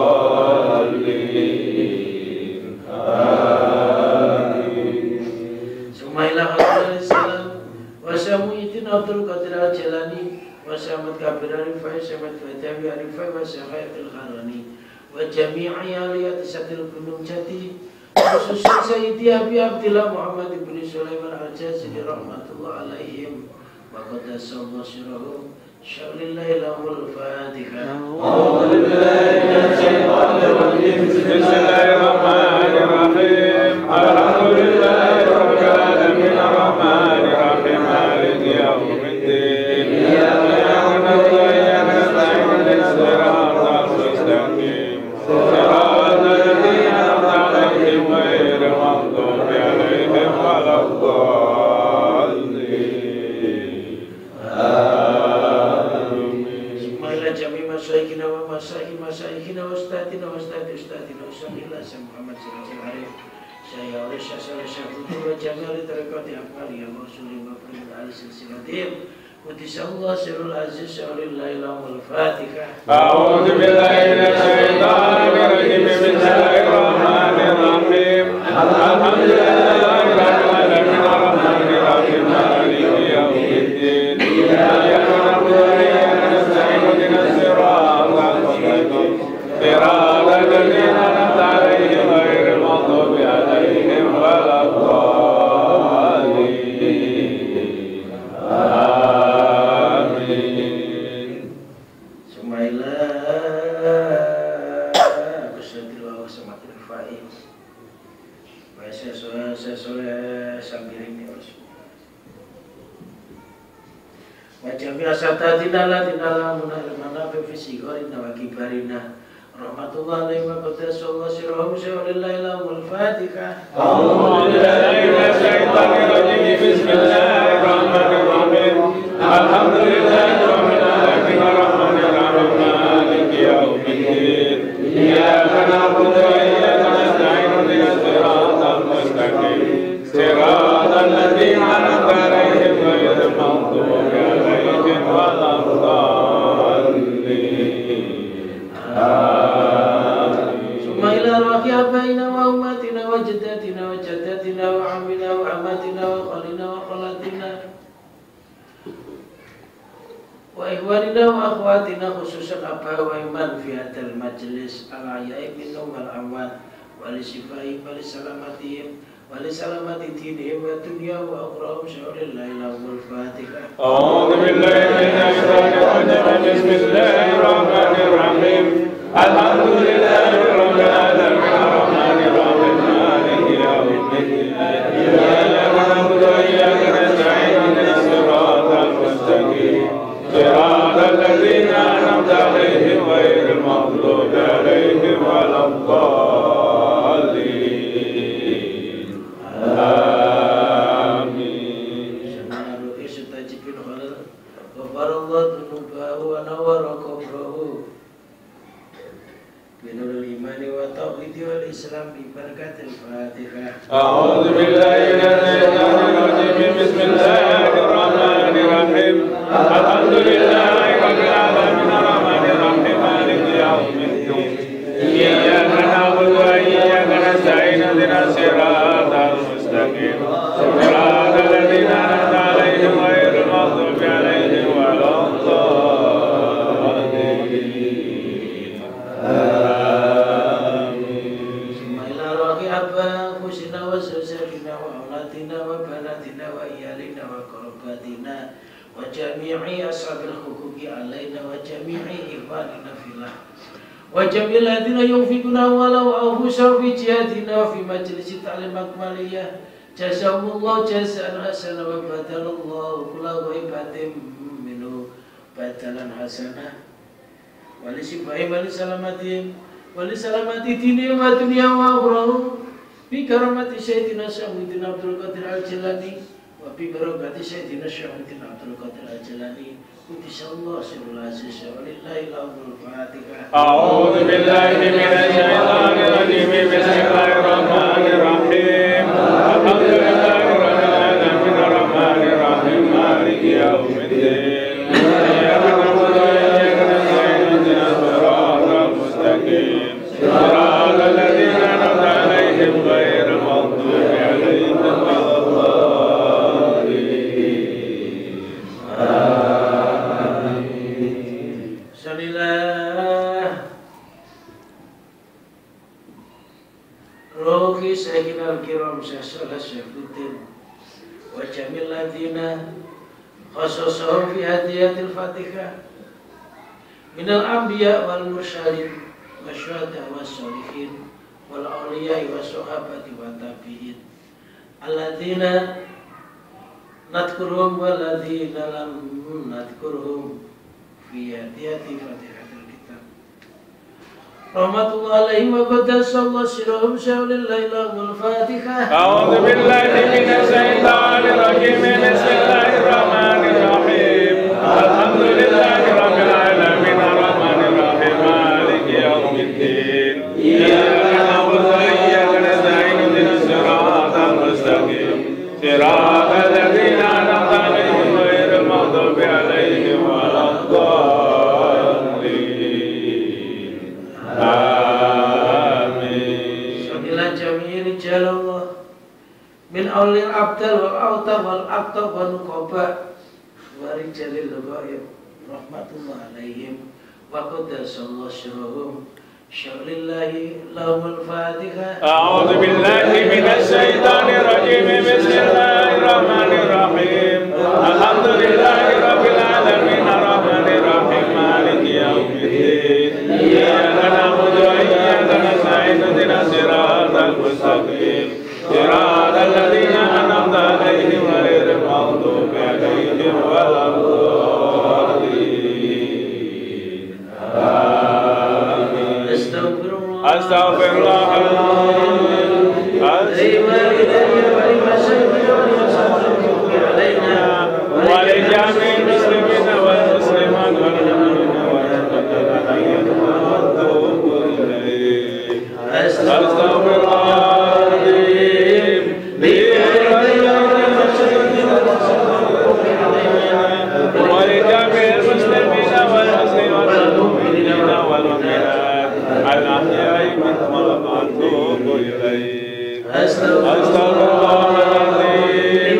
[SPEAKER 1] Sumaila Abdul Salam wa Samuiddin Abdul Qadir Al-Jilani wa Samad Kabir Arifai Samad Fatawi Arifai wa Syekhatul Kharani wa jami'i aliyat Satil Gunung Jati khususnya Sayyidi Abi Abdillah Muhammad ibn Sulaiman Al-Jazili rahmatullah alaihim wa qaddasallahu sirahum sya'lillahi lahul Fatiha.
[SPEAKER 2] أعوذ بالله من الشيطان الرجيم بسم الله الرحمن الرحيم الحمد لله رب العالمين الرحمن الرحيم مالك يوم الدين إياك نعبد وإياك نستعين اهدنا الصراط المستقيم صراط الذين أنعمت عليهم غير المغضوب عليهم ولا الضالين
[SPEAKER 1] Sumaila jami masyaikina wa masyaikina masyaikina wa ustadina wa ustadi ustadina wa Sumaila Syekh Muhammad Siratul Arif Syekh Ya'uri Syekh Salah Syekh Buddin wa jami'al tarakati aqwali wa usulim wa furud al silsilatim qudis Allah sirul aziz walillahi lahul Fatiha.
[SPEAKER 2] أعوذ بالله من الشيطان الرجيم بسم الله الرحمن الرحيم الحمد لله رب العالمين الرحمن الرحيم مالك يوم الدين إياك نعبد وإياك نستعين اهدنا الصراط المستقيم صراط الذين أنعمت عليهم غير المغضوب عليهم ولا الضالين آمين.
[SPEAKER 1] Sumaila Gusti Allah semakin faiz. Wa wa jami'a asatidzina alladziina lamuna ilmana fi sigharina wa kibarina rahmatullahi wa qaddasallahu sirrahum syaulillahi lahumul fatihah.
[SPEAKER 2] A'udzu billahi minasy syaithanir rajim. Bismillahirrahmanirrahim. Alhamdulillahi rabbil alamin arrahmanir rahim maliki yaumiddin. Iyyaka na'budu wa iyyaka nasta'in ihdinas siratal mustaqim. Siratal ladzina an'amta 'alaihim ghairil maghdubi 'alaihim waladdallin. Summa ila ruhi abaina wa ummatina wa jaddatina wa jaddatina wa ammina wa ammatina wa khalina wa khalatina wa ikhwanina wa akhwatina khususan abah wa iman fi hadal majlis al-aya'i minhum wal amwat wa li sifahim wa li salamatihim wa li salamati dinihim wa dunya wa akhrahum syaulillahi lahumul fatihah. A'udzu billahi minasy syaithanir rajim. Bismillahirrahmanirrahim. Alhamdulillahi rabbil alamin arrahmanir rahim maliki yaumiddin. Iyyaka na'budu wa iyyaka nasta'in ihdinas siratal mustaqim. Siratal ladzina an'amta 'alaihim ghairil maghdubi 'alaihim waladdallin. Amin. Sanadu istajibil khalil wa farallahu dhunubahu wa nawwara qabrahu binurul imani wa tauhidi wal islam bi barakatil fatihah. A'udzu billahi minasy syaithanir rajim. Bismillahirrahmanir rahim. Alhamdulillahi rabbil alamin arrahmanir rahim maliki yaumiddin. Iyyaka na'budu wa iyyaka nasta'in ihdinas siratal mustaqim. Siratal ladzina an'amta 'alaihim ghairil maghdubi 'alaihim waladdallin. Amin. Summa ila ruhi anfusina wa zawjatina wa aulatina wa banatina wa iyalina wa qarabatina wa jami'i ashabil huquqi alaina wa jami'i ikhwanina fillah wa jami'il ladzina yunfiquna walau anfusahum fi jihadina fi majlis ta'lim akmaliyah. Jazakumullahu jazaan hasanah wa badalallahu kulla ghaibatin minhu badalan hasanah wa li sifai wa li salamatin wa li salamati dini wa dunya wa akhrahum bi karamati sayyidina Syaikhina Abdul Qadir Al-Jilani wa bi barakati sayyidina Syaikhina Abdul Qadir Al-Jilani. Insyaallah sirrul aziz walillahi lahumul fatihah. A'udzu billahi minasy syaithanir rajim. Bismillahirrahmanirrahim. Alhamdulillahi rabbil alamin arrahmanir rahim maliki yaumiddin. Iyyaka na'budu wa iyyaka nasta'in ihdinas siratal mustaqim. Siratal ladzina an'amta 'alaihim ghairil maghdubi 'alaihim waladdallin. Ruhi Sayyidina al-Kiram Syekh Shalih Syaifuddin wa jamil ladzina khassasahum fi hadiyatil Fatihah minal anbiya wal mursalin wasyuhada wassalihin wal awliya wassahabati wa tabi'in alladzina nadhkuruhum walladzina lam nadhkuruhum fi hadiyati Fatihatil Kitab. Rahmatullahi alaihi wa qaddasallahu sirrahum syaulillahi lahumul fatihah. A'udzu billahi minasy syaithanir rajim. Bismillahirrahmanirrahim. Alhamdulillahi rabbil alamin arrahmanir rahim maliki yaumiddin. Iyyaka na'budu wa iyyaka nasta'in ihdinas siratal mustaqim. Siratal ladzina an'amta 'alaihim ghairil maghdubi 'alaihim waladdallin. Amin. Sami'na jami'i rijalallah min awlil abdal wal awtab wal aqtab wal nuqaba wa rijalil ghaib rahmatullah alaihim wa qaddasallahu sirrahum syaulillahi lahumul fatihah. A'udzu billahi minasy syaithanir rajim. Bismillahirrahmanirrahim. Alhamdulillahi rabbil alamin arrahmanir rahim maliki yaumiddin. Iyyaka na'budu wa iyyaka nasta'in ihdinas siratal mustaqim. Siratal ladzina an'amta 'alaihim ghairil maghdubi 'alaihim waladdallin. Astaghfirullahaladzim. Walijamil muslimin wal muslimat wal mu'minin wal mu'minat. Astaghfirullahaladzim. Walijamil muslimin wal muslimat wal mu'minin wal mu'minat. Al-ahya'i minhum wal atubu ilaih. Astaghfirullahaladzim.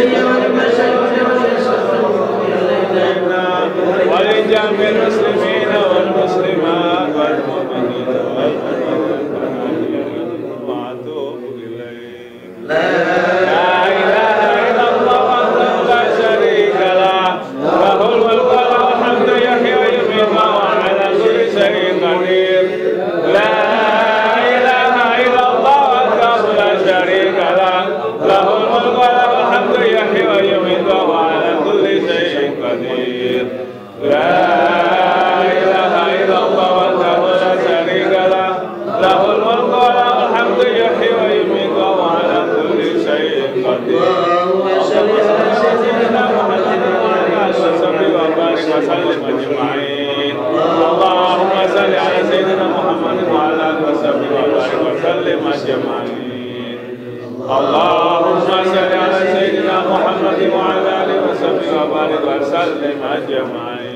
[SPEAKER 2] Walijamil muslimin wal muslimat wal mu'minin wal mu'minat wa atubu ilaih. La ilaha illallah wahdahu la syarika lah, lahul mulku wa lahul hamdu yuhyi wa yumiitu wa huwa ala kulli syai'in qadir. La ilaha illallah wahdahu la syarika lah, lahul mulku wa lahul hamdu yuhyi wa yumiitu wa huwa ala kulli syai'in qadir. La ilaha illallah wahdahu la syarika lah, lahul mulku wa lahul hamdu yuhyi wa yumiitu wa huwa ala kulli syai'in qadir. Allahumma shalli ala sayyidina Muhammadin wa ala alihi wa sahbihi wa barik wa sallim ajma'in. Allahumma shalli ala sayyidina Muhammadin wa ala alihi wa sahbihi wa barik wa sallim ajma'in. Allahumma shalli ala sayyidina Muhammadin wa ala alihi wa sahbihi wa barik wa sallim ajma'in.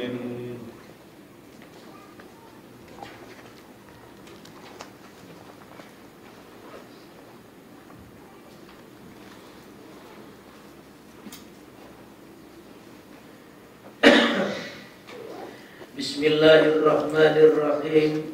[SPEAKER 1] Bismillahirrahmanirrahim.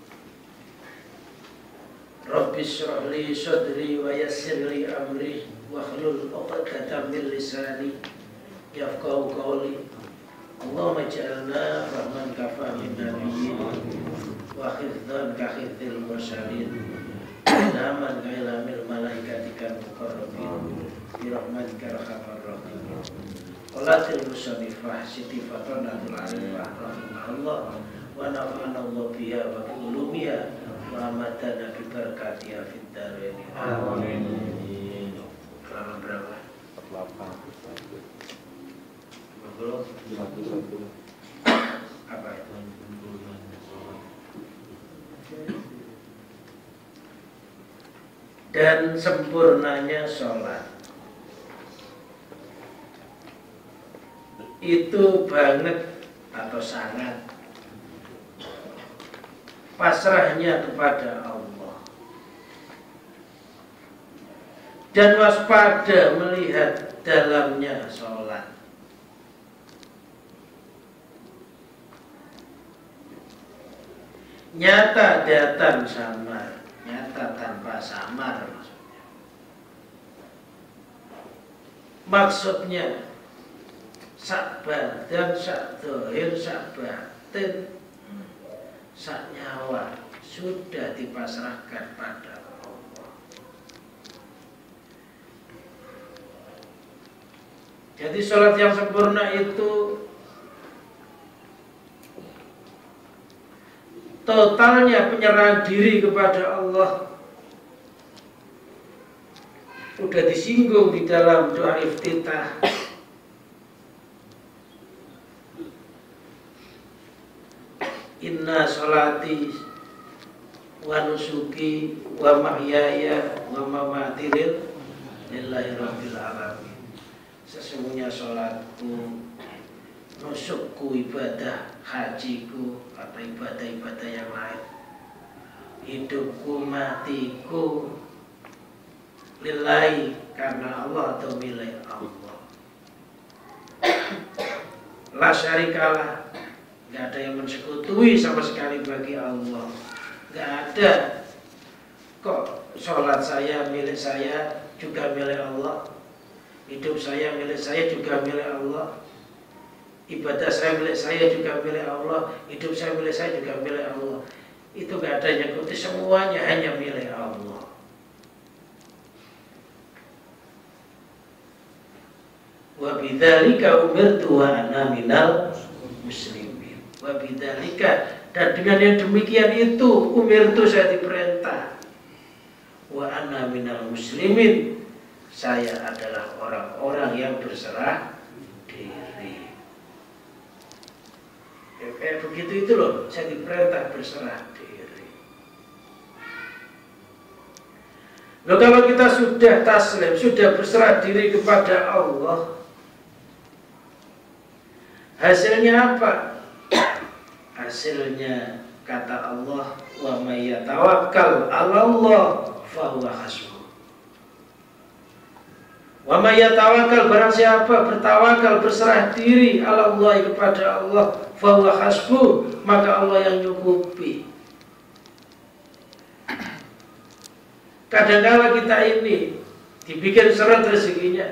[SPEAKER 1] Rabbi shrah li sadri wa yassir li amri wahlul 'uqdatam min lisani yafqahu qawli. Allahumma ij'alna rahman kafamin nabiyyin wa khifdhan ka khifdil mursalin naman kailamil malaikatikal muqarrabin bi rahmatika arhamar rahimin. Qalatil musannifah Siti Fatanatul Arifah rahimahullah wa nafa'ana Allah biha wa bi ulumiha wa amatana bi barakatiha fid dharain. Amin. Halaman berapa? Apa itu? Dan sempurnanya sholat itu banget atau sangat pasrahnya kepada Allah dan waspada melihat dalamnya sholat. Nyata datang samar, nyata tanpa samar maksudnya. Maksudnya sak badan, sak dohir, sak batin, sak nyawa sudah dipasrahkan pada Allah. Jadi sholat yang sempurna itu totalnya penyerahan diri kepada Allah. Sudah disinggung di dalam doa iftitah. Inna sholati wa nusuki wa mahyaya wa mamati lillahi rabbil alamin. Sesungguhnya sholatku, nusukku, ibadah hajiku atau ibadah-ibadah yang lain, hidupku, matiku lillahi karena Allah atau milik Allah. La syarikalah, nggak ada yang mensekutuai sama sekali bagi Allah. Nggak ada. Kok sholat saya milik saya juga milik Allah, hidup saya milik saya juga milik Allah, ibadah saya milik saya juga milik Allah, hidup saya milik saya juga milik Allah. Itu nggak ada yang nyekuti, semuanya hanya milik Allah. Wa bidzalika umirtu wa ana minal muslimin. Wa bidzalika, Dan dengan yang demikian itu umirtu, saya diperintah, wa ana minal muslimin, saya adalah orang-orang yang berserah diri. Ya, kayak begitu itu loh, saya diperintah berserah diri. Loh, kalau kita sudah taslim, sudah berserah diri kepada Allah, hasilnya apa? Hasilnya kata Allah, wa may yatawakkal 'alallah fa huwa hasbuh. Wa may yatawakkal, barang siapa bertawakal, berserah diri 'alallah, kepada Allah, fa huwa hasbuh, maka Allah yang nyukupi. Kadang-kala kita ini dibikin seret rezekinya,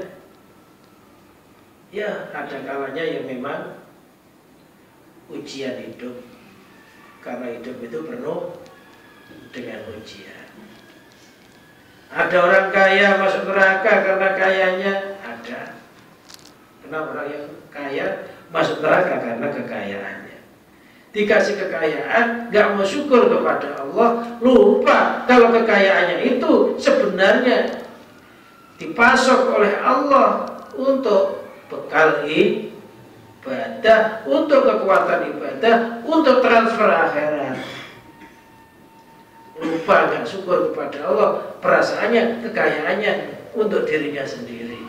[SPEAKER 1] ya ada kalanya yang memang ujian hidup, karena hidup itu penuh dengan ujian. Ada orang kaya masuk neraka karena kayanya, ada. Kenapa orang yang kaya masuk neraka? Karena kekayaannya. Dikasih kekayaan, gak mau syukur kepada Allah, lupa kalau kekayaannya itu sebenarnya dipasok oleh Allah untuk bekal ibadah, untuk kekuatan ibadah, untuk transfer akhirat. Lupa, gak syukur kepada Allah, perasaannya, kekayaannya untuk dirinya sendiri.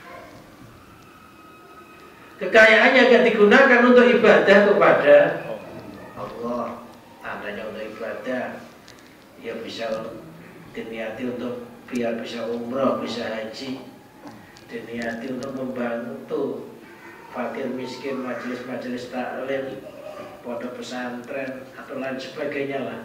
[SPEAKER 1] Kekayaannya gak digunakan untuk ibadah kepada Allah. Tandanya untuk ibadah, ya bisa diniati untuk biar bisa umroh, bisa haji, diniati untuk membantu fakir miskin, majelis-majelis taklim, pondok pesantren atau lain sebagainya lah.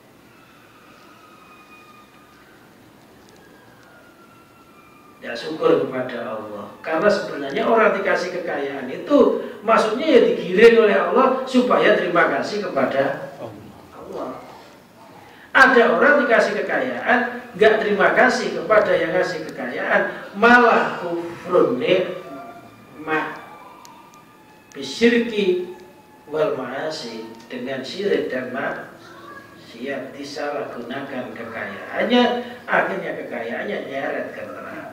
[SPEAKER 1] Ya syukur kepada Allah, karena sebenarnya orang dikasih kekayaan itu maksudnya ya digiring oleh Allah supaya terima kasih kepada Allah. Ada orang dikasih kekayaan gak terima kasih kepada yang ngasih kekayaan, malah kufrun nikmah bisyirki wal ma'asi, dengan syirik dan maksiat disalahgunakan kekayaannya, akhirnya kekayaannya nyeret ke neraka.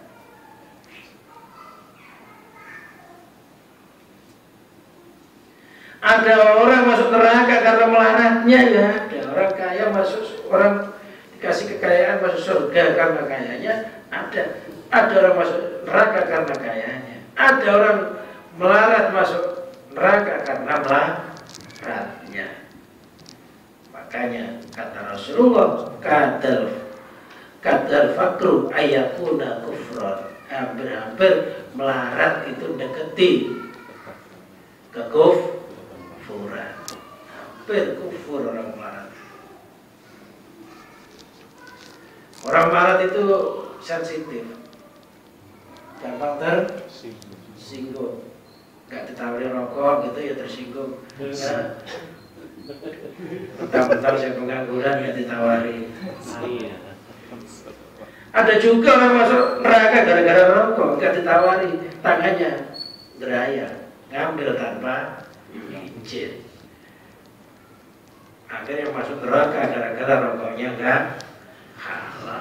[SPEAKER 1] Ada orang masuk neraka karena melaratnya, ya ada. Orang kaya masuk, orang dikasih kekayaan masuk surga karena kayanya, ada. Ada orang masuk neraka karena kayanya. Ada orang melarat masuk neraka karena melaratnya. Makanya kata Rasulullah, kadal kadal fakru ayakuna kufron, hampir-hampir melarat itu deketi kekuf kufuran, hampir kufur orang melarat. Orang melarat itu sensitif, gampang tersinggung. Gak ditawari rokok gitu ya tersinggung. Nah, mentang-mentang saya pengangguran gak ditawari. Ada juga orang masuk neraka gara-gara rokok, gak ditawari, tangannya geraya, ngambil tanpa izin. Akhirnya masuk neraka gara-gara rokoknya enggak halal.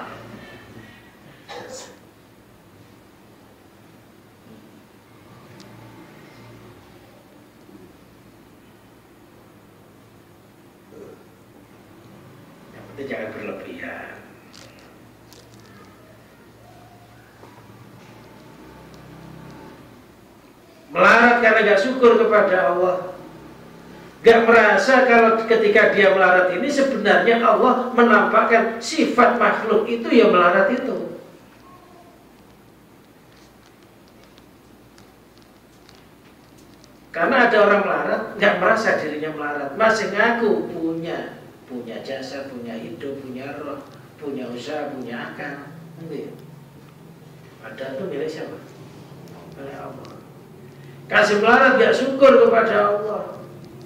[SPEAKER 1] Yang penting jangan berlebihan. Melarat karena gak syukur kepada Allah, gak merasa kalau ketika dia melarat ini sebenarnya Allah menampakkan sifat makhluk itu yang melarat itu. Karena ada orang melarat gak merasa dirinya melarat, masih ngaku punya punya jasa, punya hidup, punya roh, punya usaha, punya akal. Ada itu milik siapa? Milik Allah. Kasih melarat gak syukur kepada Allah,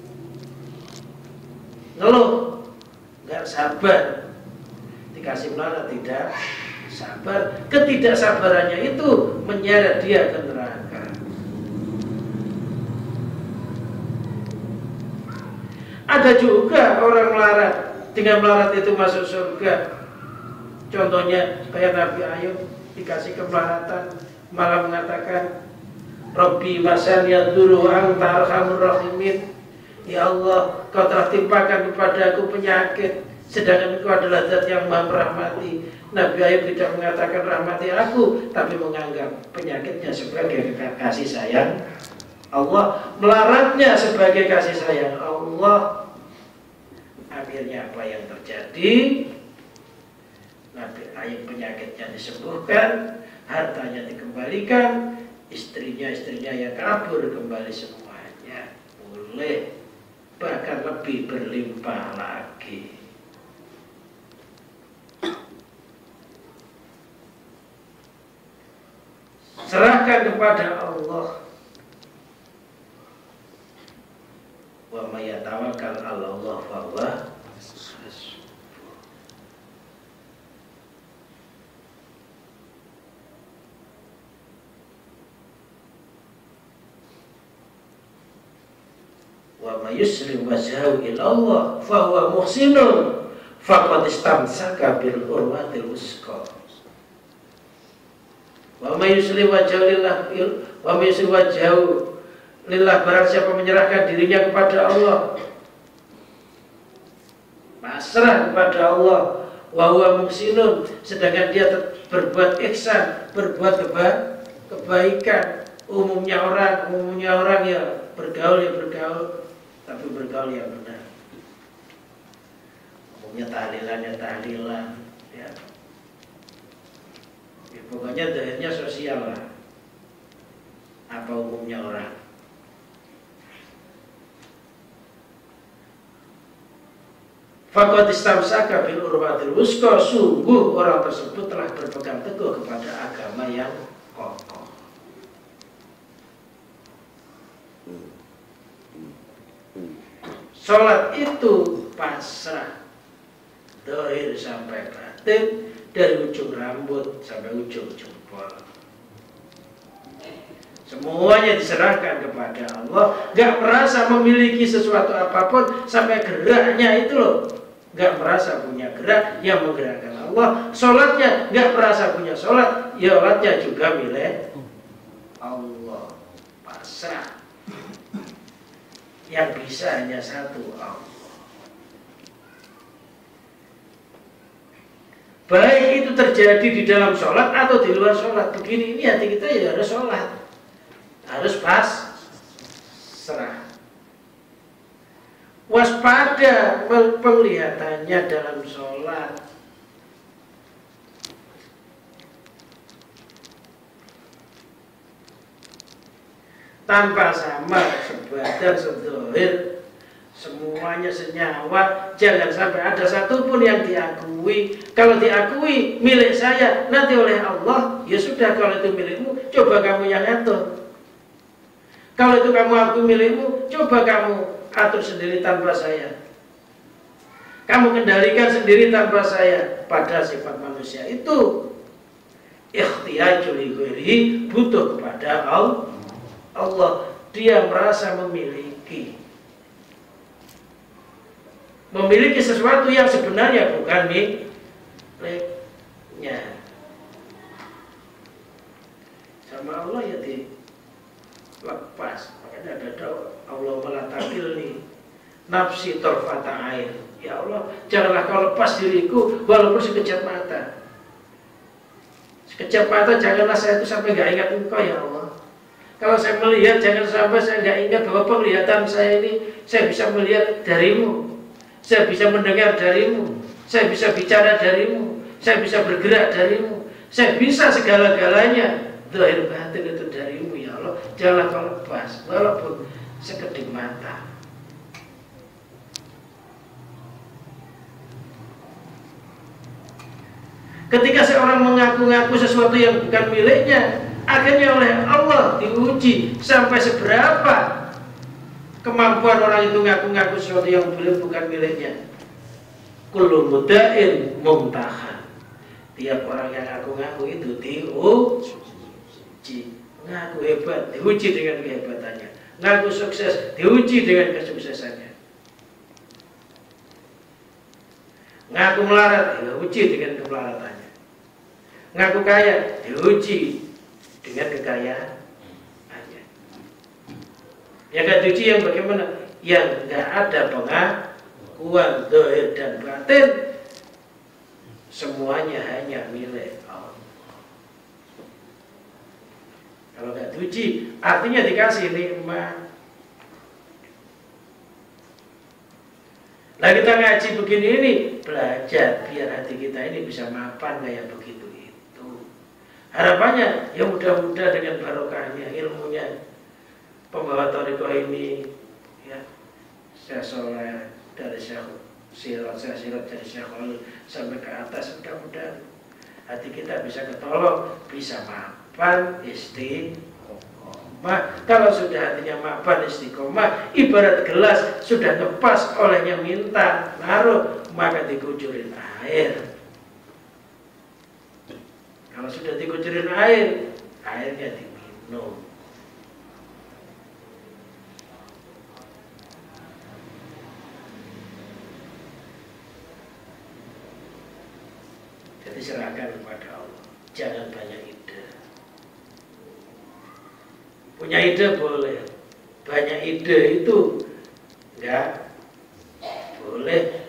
[SPEAKER 1] ngeluh, gak sabar. Dikasih melarat tidak sabar, ketidaksabarannya itu menyeret dia ke neraka. Ada Ada juga orang melarat, dengan melarat itu masuk surga. Contohnya kayak Nabi Ayub dikasih kemelaratan, malah mengatakan Rabbi masaniya duru anta arhamur rahimin. Ya Allah, kau telah timpakan kepadaku penyakit, sedangkan engkau adalah zat yang maha merahmati. Nabi Ayub tidak mengatakan rahmati aku, tapi menganggap penyakitnya sebagai kasih sayang Allah, melaratnya sebagai kasih sayang Allah. Akhirnya apa yang terjadi? Nabi Ayub penyakitnya disembuhkan, hartanya dikembalikan, istrinya-istrinya yang kabur kembali semuanya boleh, bahkan lebih berlimpah lagi. Serahkan kepada Allah. Wa may yatawakkal 'ala Allah fa huwa hasbuh. Wa may yuslim wajhahu ila Allah fa huwa muhsinun faqad istamsaka bil urwatil wuthqa. Wa may yuslim wajhahu lillah wa may yuslim wajhahu lillah, barang siapa menyerahkan dirinya kepada Allah, pasrah kepada Allah, wa huwa muhsinun, sedangkan dia berbuat ihsan, berbuat keba kebaikan. Umumnya orang, umumnya orang ya bergaul ya bergaul, tapi bergaul yang benar. Umumnya tahlilan ya tahlilan, ya. Ya, pokoknya akhirnya sosial lah. Apa umumnya orang? Faqad istamsaka bil urwatil wuthqa, sungguh orang tersebut telah berpegang teguh kepada agama yang kokoh. Salat itu pasrah, zahir sampai batin, dari ujung rambut sampai ujung jempol. Semuanya diserahkan kepada Allah, gak merasa memiliki sesuatu apapun sampai geraknya itu loh. Gak merasa punya gerak, yang menggerakkan Allah. Sholatnya gak merasa punya sholat, ya sholatnya juga milik Allah. Pasrah. Yang bisa hanya satu, Allah. Baik itu terjadi di dalam sholat atau di luar sholat. Begini, ini hati kita ya harus sholat, harus pasrah. Waspada penglihatannya dalam sholat. Tanpa sama, sebadan, sedohir, semuanya senyawa. Jangan sampai ada satupun yang diakui. Kalau diakui milik saya nanti oleh Allah, ya sudah, kalau itu milikmu, coba kamu yang atur. Kalau itu kamu aku milikmu, coba kamu atur sendiri tanpa saya. Kamu kendalikan sendiri tanpa saya. Pada sifat manusia itu ikhtiyajul ghairi, butuh kepada Allah. Dia merasa memiliki memiliki sesuatu yang sebenarnya bukan miliknya. Sama Allah ya dilepas. Makanya ada doa, Allah malatakil nih nafsi torfata air. Ya Allah, janganlah kau lepas diriku walaupun sekejap mata. Sekejap mata janganlah saya itu sampai gak ingat engkau ya Allah. Kalau saya melihat jangan sampai saya gak ingat bahwa penglihatan saya ini, saya bisa melihat darimu, saya bisa mendengar darimu, saya bisa bicara darimu, saya bisa bergerak darimu, saya bisa segala-galanya. Zahir batin itu darimu ya Allah. Janganlah kau lepas walaupun sekedip mata. Ketika seorang mengaku-ngaku sesuatu yang bukan miliknya, akhirnya oleh Allah diuji sampai seberapa kemampuan orang itu ngaku-ngaku sesuatu yang bukan miliknya. Kullu muda'in mumtahan. Tiap orang yang ngaku-ngaku itu diuji. Ngaku hebat, diuji dengan kehebatannya. Ngaku sukses, diuji dengan kesuksesannya. Ngaku melarat, diuji dengan kemelaratannya. Ngaku kaya, diuji dengan kekayaannya. Yang gak diuji yang bagaimana? Yang gak ada pengakuan zahir dan batin, semuanya hanya milik Allah. Kalau gak diuji, artinya dikasih nikmat. Nah kita ngaji begini ini, belajar biar hati kita ini bisa mapan kayak begitu itu. Harapannya ya mudah-mudahan dengan barokahnya ilmunya pembawa thariqah ini, ya saya soleh dari Syekh Sirat, saya Sirat dari Syekh Khalil sampai ke atas, mudah-mudahan hati kita bisa ketolong, bisa mapan istiqomah. Kalau sudah hatinya mapan istiqomah, ibarat gelas sudah ngepas, olehnya minta naruh, maka dikucurin air. Kalau sudah dikucurin air, airnya diminum. Jadi serahkan kepada Allah, jangan banyak ide. Punya ide boleh, banyak ide itu enggak boleh.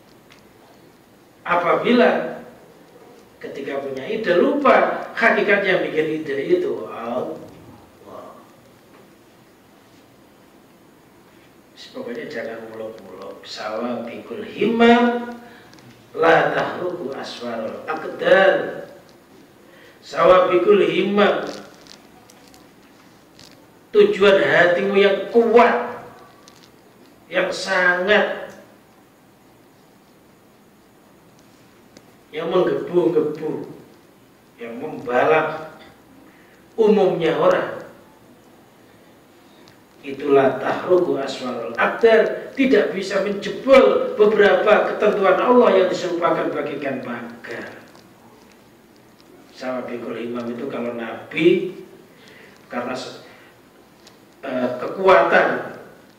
[SPEAKER 1] Apabila ketika punya ide lupa hakikatnya bikin ide itu Allah. Pokoknya jangan muluk-muluk. Sawa bikul himam la tahruku aswarul aqdar. Sawa bikul himam, tujuan hatimu yang kuat, yang sangat, yang menggebu-gebu, yang membalap umumnya orang, itulah tahruku aswarul aqdar, tidak bisa menjebol beberapa ketentuan Allah yang diserupakan bagikan pagar. Sawabikul imam itu kalau Nabi karena uh, kekuatan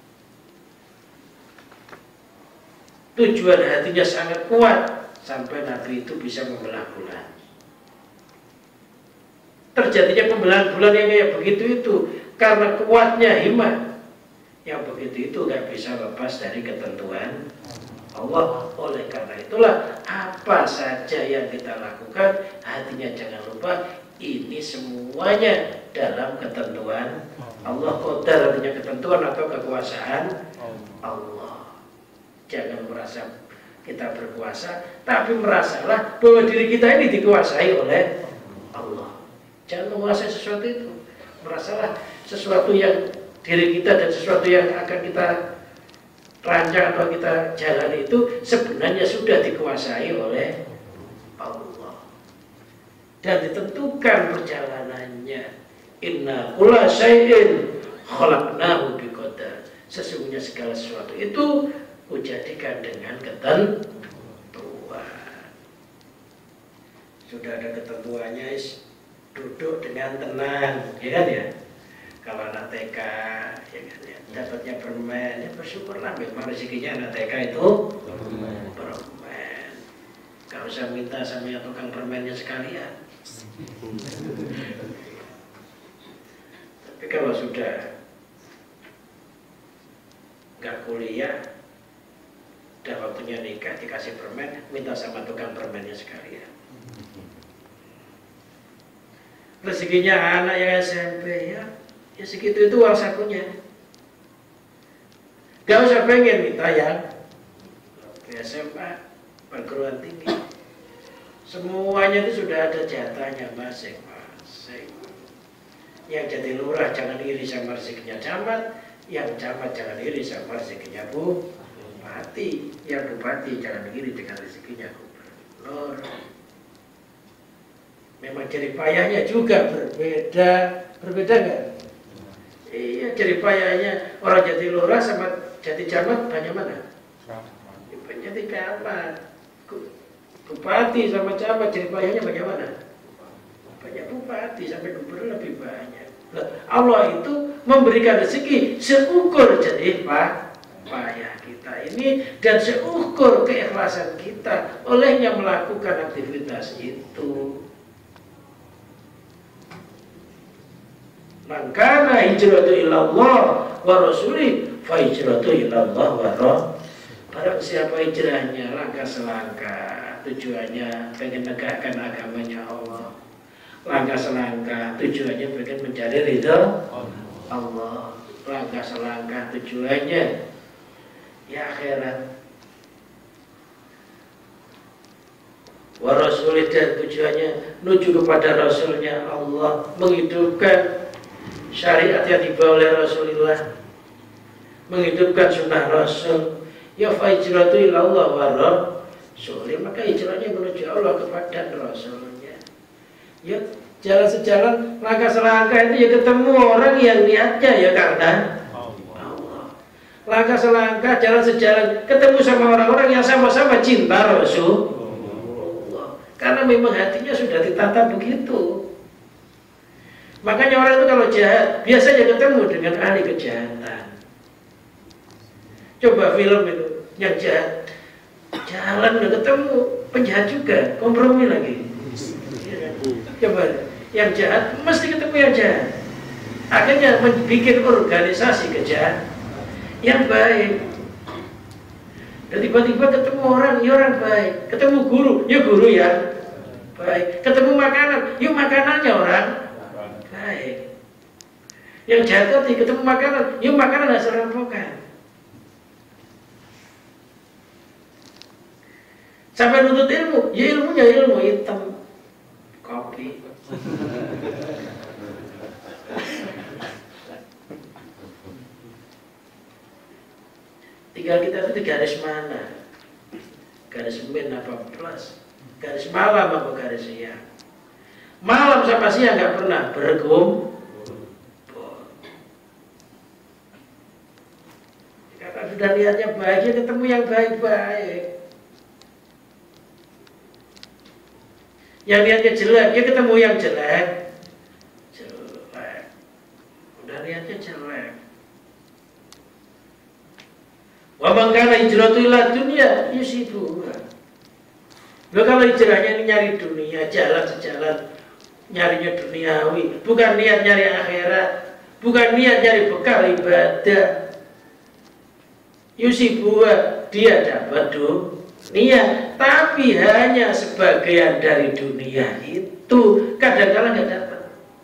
[SPEAKER 1] tujuan hatinya sangat kuat sampai Nabi itu bisa membelah bulan. Terjadinya pembelahan bulan yang kayak begitu itu karena kuatnya himmah yang begitu itu gak bisa lepas dari ketentuan Allah. Oleh karena itulah apa saja yang kita lakukan, hatinya jangan lupa ini semuanya dalam ketentuan Allah. Qadar artinya ketentuan atau kekuasaan Allah. Jangan merasa kita berkuasa, tapi merasalah bahwa diri kita ini dikuasai oleh Allah. Jangan menguasai sesuatu itu, merasalah sesuatu yang diri kita dan sesuatu yang akan kita rancang atau kita jalani itu sebenarnya sudah dikuasai oleh Allah dan ditentukan perjalanannya. Inna kulla syai'in khalaqnahu biqadar. Sesungguhnya segala sesuatu itu kujadikan dengan ketentuan. Sudah ada ketentuannya, duduk dengan tenang, ya kan ya? Kalau anak T K, ya kan ya, dapatnya permen, ya bersyukurlah, memang rezekinya anak T K itu permen. permen. Gak usah minta sama yang tukang permennya sekalian. Tapi kalau sudah gak kuliah, udah waktunya nikah, dikasih permen, minta sama tukang permennya sekalian. Rezekinya anak yang S M P, ya ya segitu itu uang sakunya. Gak usah pengen minta yang S M A, perguruan tinggi. Semuanya itu sudah ada jatahnya masing-masing. Yang jadi lurah jangan iri sama rezekinya camat, yang camat jangan iri sama rezekinya bupati, yang bupati jangan iri dengan rezekinya gubernur. Memang jerih payahnya juga berbeda, berbeda nggak? Iya, jerih payahnya orang jadi lurah sama jadi camat banyak mana? Jadi camat, bupati sama camat jerih payahnya banyak mana? Banyak bupati sampai gubernur lebih banyak. Nah, Allah itu memberikan rezeki seukur jerih payah kita kita ini dan seukur keikhlasan kita olehnya melakukan aktivitas itu. Man kana hijratu ilallah wa rasuli fa hijratu ilallah wa rasul. Barang siapa hijrahnya langkah selangkah tujuannya pengen menegakkan agamanya Allah, langkah selangkah tujuannya pengen mencari ridha Allah, langkah selangkah tujuannya ya akhirat, wa rasulih dan tujuannya menuju kepada Rasulnya Allah, menghidupkan syariat yang dibawa oleh Rasulullah, menghidupkan sunnah Rasul. Ya fa hijratu ilallah wa rasulih, maka hijrahnya menuju Allah kepada Rasulnya. Ya jalan sejalan langkah selangkah itu ya ketemu orang yang niatnya ya karena Allah. Langkah selangkah jalan sejalan ketemu sama orang-orang yang sama-sama cinta Rasulullah, karena memang hatinya sudah ditata begitu. Makanya orang itu kalau jahat biasanya ketemu dengan ahli kejahatan. Coba film itu yang jahat jalan udah ketemu penjahat juga, kompromi lagi. Coba yang jahat mesti ketemu yang jahat, akhirnya membuat organisasi kejahatan yang baik. Dan tiba-tiba ketemu orang, ya orang baik. Ketemu guru, ya guru yang baik. Ketemu makanan, ya makanannya orang baik. Yang jahat tadi ketemu makanan, ya makanan hasil rampokan. Sampai nuntut ilmu, ya ilmunya ilmu hitam kopi. Tinggal kita itu di garis mana? Garis min apa plus? Garis malam apa garis siang? Malam sama siang nggak pernah bergum. Karena sudah lihatnya baik, ya ketemu yang baik-baik. Yang lihatnya jelek, ya ketemu yang jelek. Jelek. Udah lihatnya jelek. Wa man kana hijratu ila dunya yusibu. Loh kalau hijrahnya ini nyari dunia, jalan sejalan nyarinya duniawi, bukan niat nyari akhirat, bukan niat nyari bekal ibadah. Yusibu, dia dapat dunia, tapi hanya sebagian dari dunia itu, kadang-kadang nggak dapat.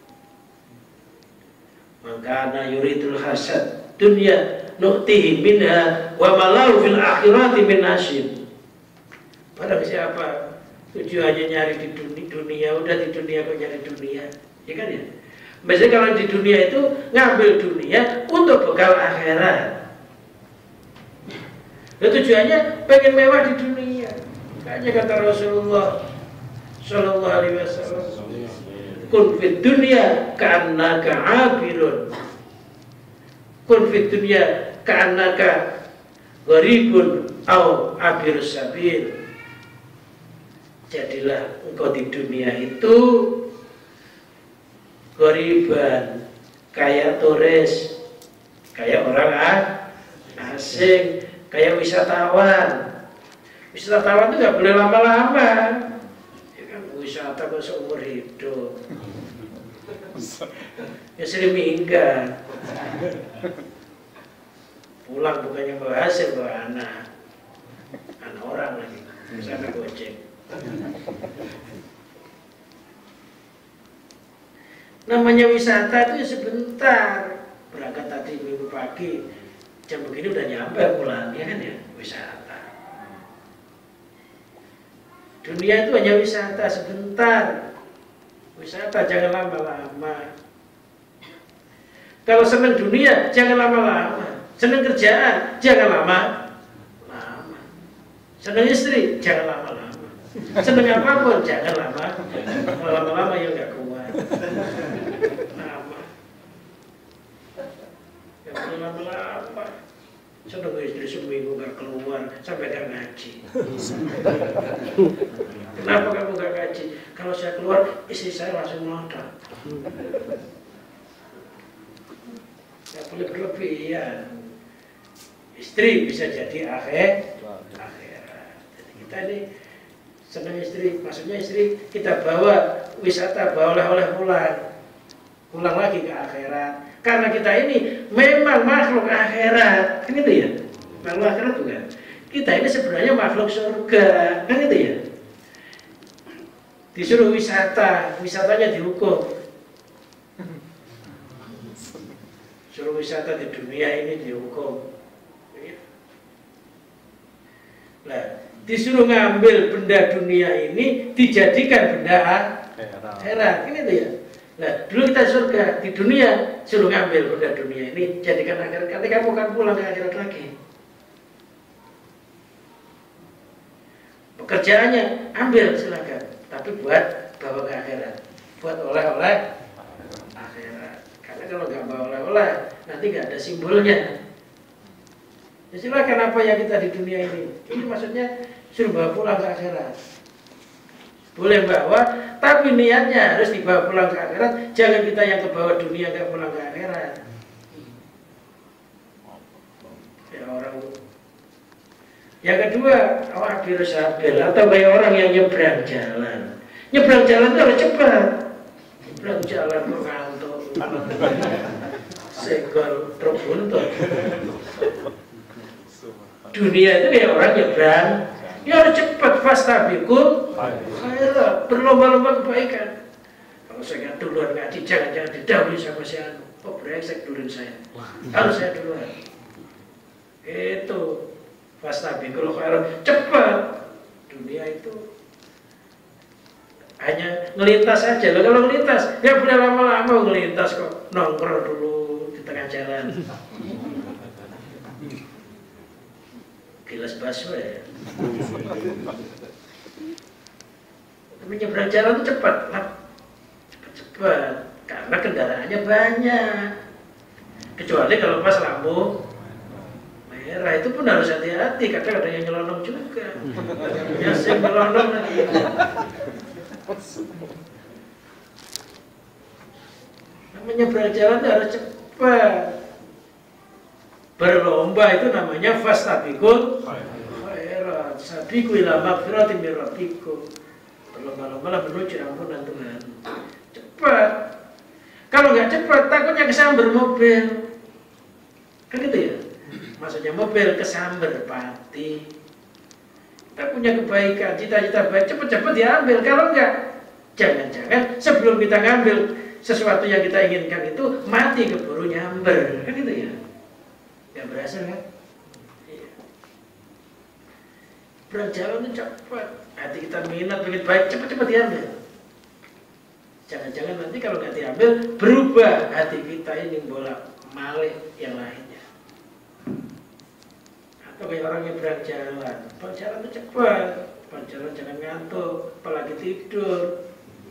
[SPEAKER 1] Makana yuridul hasad dunia nu'tihi minha wa malau fil akhirati min nasib. Barang siapa tujuannya nyari di dunia, dunia, udah di dunia kok nyari dunia, ya kan ya? Biasanya kalau di dunia itu ngambil dunia untuk bekal akhirat. Dan tujuannya pengen mewah di dunia. Kayaknya kata Rasulullah Shallallahu Alaihi Wasallam, kun fid dunya ka'annaka 'abirun, kun fid dunya ka'annaka gharibun au 'abirus sabil. Jadilah engkau di dunia itu ghariban, kayak turis, kayak orang asing, kayak wisatawan. Wisatawan itu nggak boleh lama-lama, ya kan, wisata kok seumur hidup, ya sering minggat, pulang bukannya bawa hasil, bawa anak, anak orang lagi, misalnya gojek. Namanya wisata itu ya sebentar, berangkat tadi minggu pagi, jam begini udah nyampe pulang, ya kan ya, wisata. Dunia itu hanya wisata sebentar. Wisata jangan lama-lama. Kalau senang dunia jangan lama-lama. Senang kerjaan jangan lama-lama. Senang istri jangan lama-lama. Senang apapun jangan lama. Lama-lama ya nggak kuat. Lama. Yang boleh lama-lama. Senang istri seminggu nggak keluar sampai nggak ngaji. Kenapa kamu nggak ngaji? Kalau saya keluar, istri saya langsung meloncat. Nggak boleh berlebihan. istri bisa jadi akhir akhirat. Jadi kita ini senang istri, maksudnya istri kita bawa wisata, bawa oleh-oleh pulang, pulang lagi ke akhirat. Karena kita ini memang makhluk akhirat, kan itu ya, makhluk akhirat bukan. Kita ini sebenarnya makhluk surga, kan itu ya. Disuruh wisata, wisatanya dihukum. Suruh wisata di dunia ini dihukum. Nah, disuruh ngambil benda dunia ini dijadikan benda akhirat, ini tuh ya. Nah, dulu kita surga, di dunia suruh ngambil benda dunia ini jadikan akhirat. Nanti kamu akan pulang ke akhirat lagi. Pekerjaannya ambil silakan, tapi buat bawa ke akhirat, buat oleh-oleh akhirat. Karena kalau nggak bawa oleh-oleh, nanti nggak ada simbolnya. Ya silakan apa yang kita di dunia ini. Ini maksudnya suruh bawa pulang ke akhirat. Boleh bawa, tapi niatnya harus dibawa pulang ke akhirat. Jangan kita yang ke bawah dunia nggak pulang ke akhirat. Ya orang. Yang kedua, awak biru sabil atau kayak orang yang nyebrang jalan. Nyebrang jalan itu harus cepat. Nyebrang jalan kok ngantuk. Segol truk buntut. Dunia itu kayak orang nyebrang. Ya harus cepat, fastabiqul khairat, berlomba-lomba kebaikan. Kalau saya nggak duluan ngaji, jangan-jangan didahului sama si anu. Oh brengsek duluan saya. Harus saya duluan. Itu fastabiqul khairat, cepat. Dunia itu hanya ngelintas aja. Loh, kalau ngelintas, nggak boleh lama-lama ngelintas kok. Nongkrong dulu di tengah jalan. Gilas bakso ya. Menyeberang jalan itu cepat, cepat-cepat, karena kendaraannya banyak. Kecuali kalau pas lampu merah itu pun harus hati-hati, kadang ada yang nyelonong juga. Yang sering nyelonong nanti. Menyeberang jalan itu harus cepat. Berlomba itu namanya fastabiqul khairat, sabiqu ila magfiratin min rabbikum. Berlomba-lomba menuju ampunan Tuhan. Cepat. Kalau nggak cepat, takutnya kesambar mobil. Kan gitu ya? Maksudnya mobil kesambar pati. Kita punya kebaikan, cita-cita baik, cepat-cepat diambil. Kalau nggak, jangan-jangan sebelum kita ngambil sesuatu yang kita inginkan itu mati keburu nyamber. Kan gitu ya? Gak berhasil kan? Iya. Berjalan itu cepat. Hati kita minat, pengen baik, cepat-cepat diambil. Jangan-jangan nanti kalau nggak diambil, berubah hati kita ini bolak malik yang lainnya. Atau kayak orang yang berjalan, berjalan itu cepat, berjalan jangan ngantuk, apalagi tidur.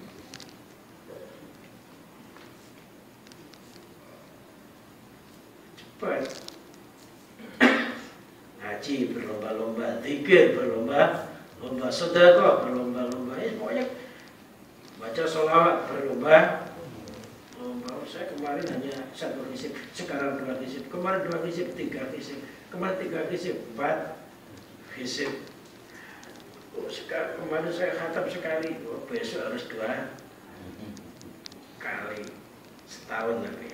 [SPEAKER 1] Cepat. Haji berlomba-lomba, zikir berlomba, lomba sedekah berlomba-lomba, ya pokoknya baca sholawat berlomba, lomba. Saya kemarin hanya satu hisib, sekarang dua hisib, kemarin dua hisib, tiga hisib, kemarin tiga hisib, empat hisib. Oh, sekarang kemarin saya khatam sekali, oh, besok harus dua kali setahun lagi.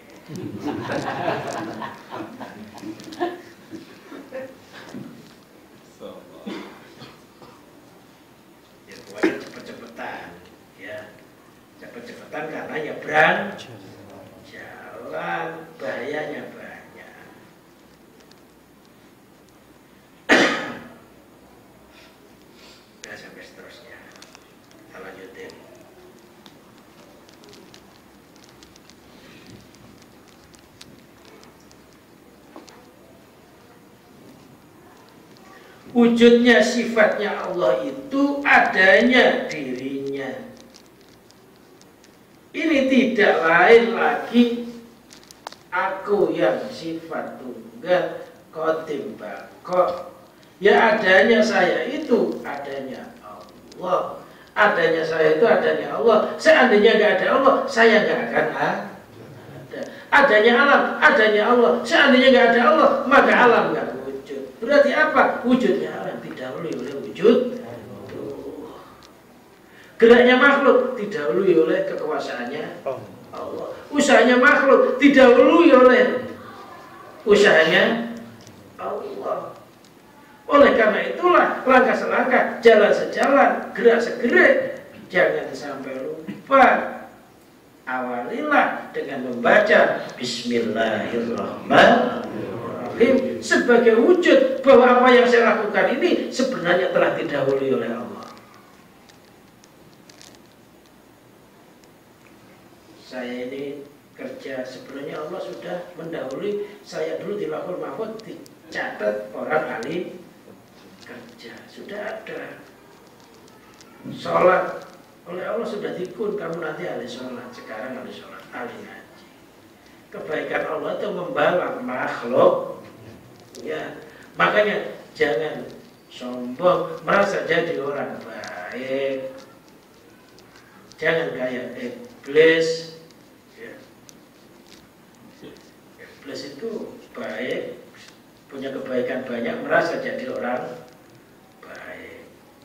[SPEAKER 1] Ya pokoknya cepet-cepetan, ya cepet-cepetan karena nyebrang jalan bahayanya banyak. Nah sampai seterusnya kita lanjutin. Wujudnya sifatnya Allah itu adanya dirinya. Ini tidak lain lagi aku yang sifat tunggal qadim baqo. Ya adanya saya itu adanya Allah. Adanya saya itu adanya Allah. Seandainya nggak ada Allah, saya nggak akan ada. Adanya alam, adanya Allah. Seandainya nggak ada Allah, maka alam nggak wujud. berarti apa? Wujudnya Allah didahului oleh wujud tuh. Geraknya makhluk didahului oleh kekuasaannya Allah. Usahanya makhluk didahului oleh usahanya Allah. Oleh karena itulah langkah selangkah, jalan sejalan, gerak segerak, jangan sampai lupa. Awalilah dengan membaca Bismillahirrahmanirrahim sebagai wujud bahwa apa yang saya lakukan ini sebenarnya telah didahului oleh Allah. Saya ini kerja, sebenarnya Allah sudah mendahului saya dulu di Lauhul Mahfuz, dicatat orang ahli kerja, sudah ada. Sholat oleh Allah sudah dikun, kamu nanti ahli sholat, sekarang ahli sholat, ahli ngaji. Kebaikan Allah itu membalas makhluk, ya. Makanya jangan sombong, merasa jadi orang baik, jangan kayak iblis. Ya. Iblis itu baik, punya kebaikan banyak, merasa jadi orang baik.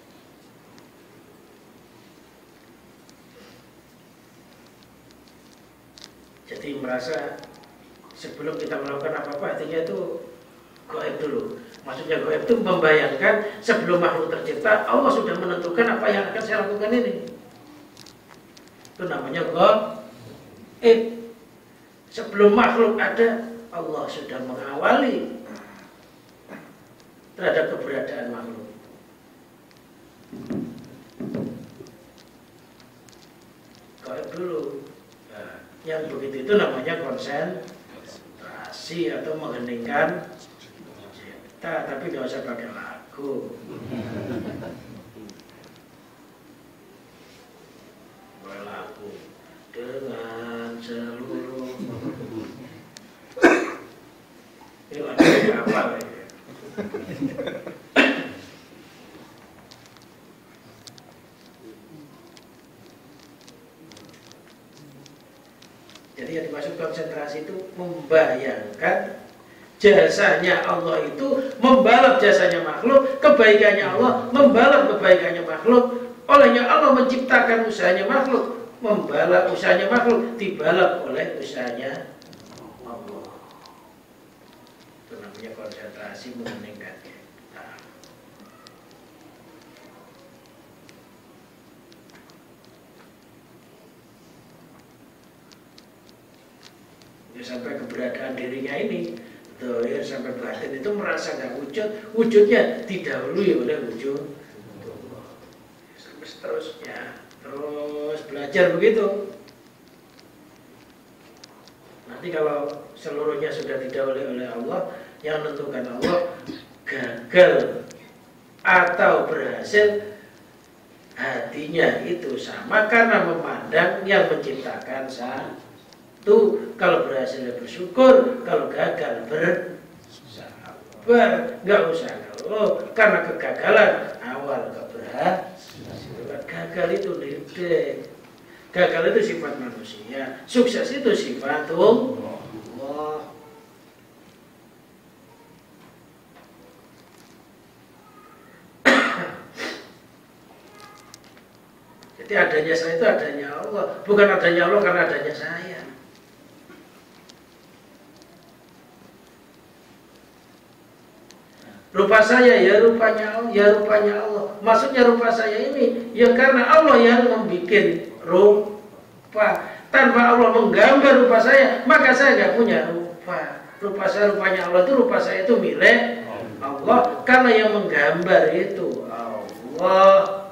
[SPEAKER 1] Jadi merasa sebelum kita melakukan apa-apa, artinya itu gaib dulu. Maksudnya gaib itu membayangkan sebelum makhluk tercipta, Allah sudah menentukan apa yang akan saya lakukan ini. Itu namanya gaib. Sebelum makhluk ada, Allah sudah mengawali terhadap keberadaan makhluk. Gaib dulu. Nah, yang begitu itu namanya konsentrasi atau mengheningkan cipta, tapi nggak usah pakai lagu. Boleh lagu dengan seluruh ini lagu apa lagi? Jadi yang dimaksud konsentrasi itu membayangkan jasanya Allah itu membalap jasanya makhluk, kebaikannya Allah membalap kebaikannya makhluk. Olehnya Allah menciptakan usahanya makhluk, membalap usahanya makhluk, dibalap oleh usahanya Allah. Itu namanya konsentrasi mengeningkan kita. Ya, sampai keberadaan dirinya ini, ya, sampai batin itu merasa nggak wujud, wujudnya didahului oleh wujud Allah. Sampai seterusnya, terus belajar begitu. Nanti kalau seluruhnya sudah didahului oleh Allah, yang menentukan Allah, gagal atau berhasil, hatinya itu sama karena memandang yang menciptakan satu. Kalau berhasil bersyukur, kalau gagal bersabar. Nggak usah ngeluh karena kegagalan awal keberhasilan. Gagal itu lidik. Gagal itu sifat manusia. Sukses itu sifat Allah. Jadi adanya saya itu adanya Allah, bukan adanya Allah karena adanya saya. Rupa saya ya rupanya Allah, ya rupanya Allah. Maksudnya rupa saya ini ya karena Allah yang membuat rupa. Tanpa Allah menggambar rupa saya, maka saya nggak punya rupa. Rupa saya rupanya Allah itu, rupa saya itu milik Allah karena yang menggambar itu Allah.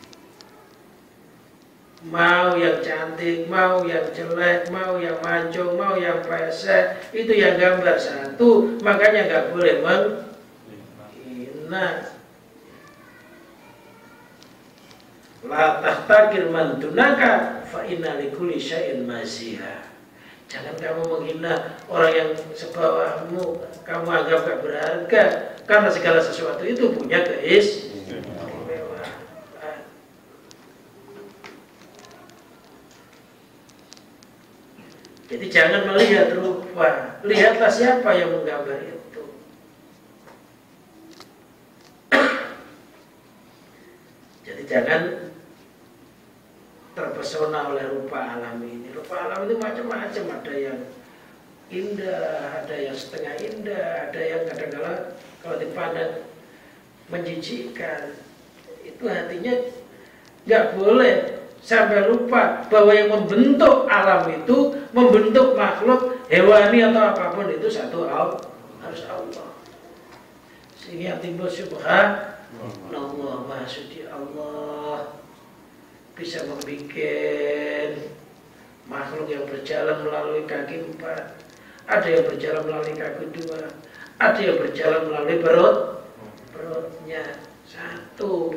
[SPEAKER 1] Mau yang cantik, mau yang jelek, mau yang mancung, mau yang pesek, itu yang gambar satu, makanya nggak boleh meng Nah, la tahtakir man dunaka fa inna likulli syai'in maziha. Jangan kamu menghina orang yang sebawahmu, kamu anggap gak berharga karena segala sesuatu itu punya keistimewaan. Jadi jangan melihat rupa, lihatlah siapa yang menggambar itu. jangan terpesona oleh rupa alam ini. Rupa alam itu macam-macam, ada yang indah, ada yang setengah indah, ada yang kadang-kala kalau dipandang menjijikkan. Itu hatinya nggak boleh sampai lupa bahwa yang membentuk alam itu, membentuk makhluk hewani atau apapun itu satu Allah, harus Allah. Sehingga timbul subhanallah, maha suci Allah bisa membuat makhluk yang berjalan melalui kaki empat, ada yang berjalan melalui kaki dua, ada yang berjalan melalui perut, perutnya satu.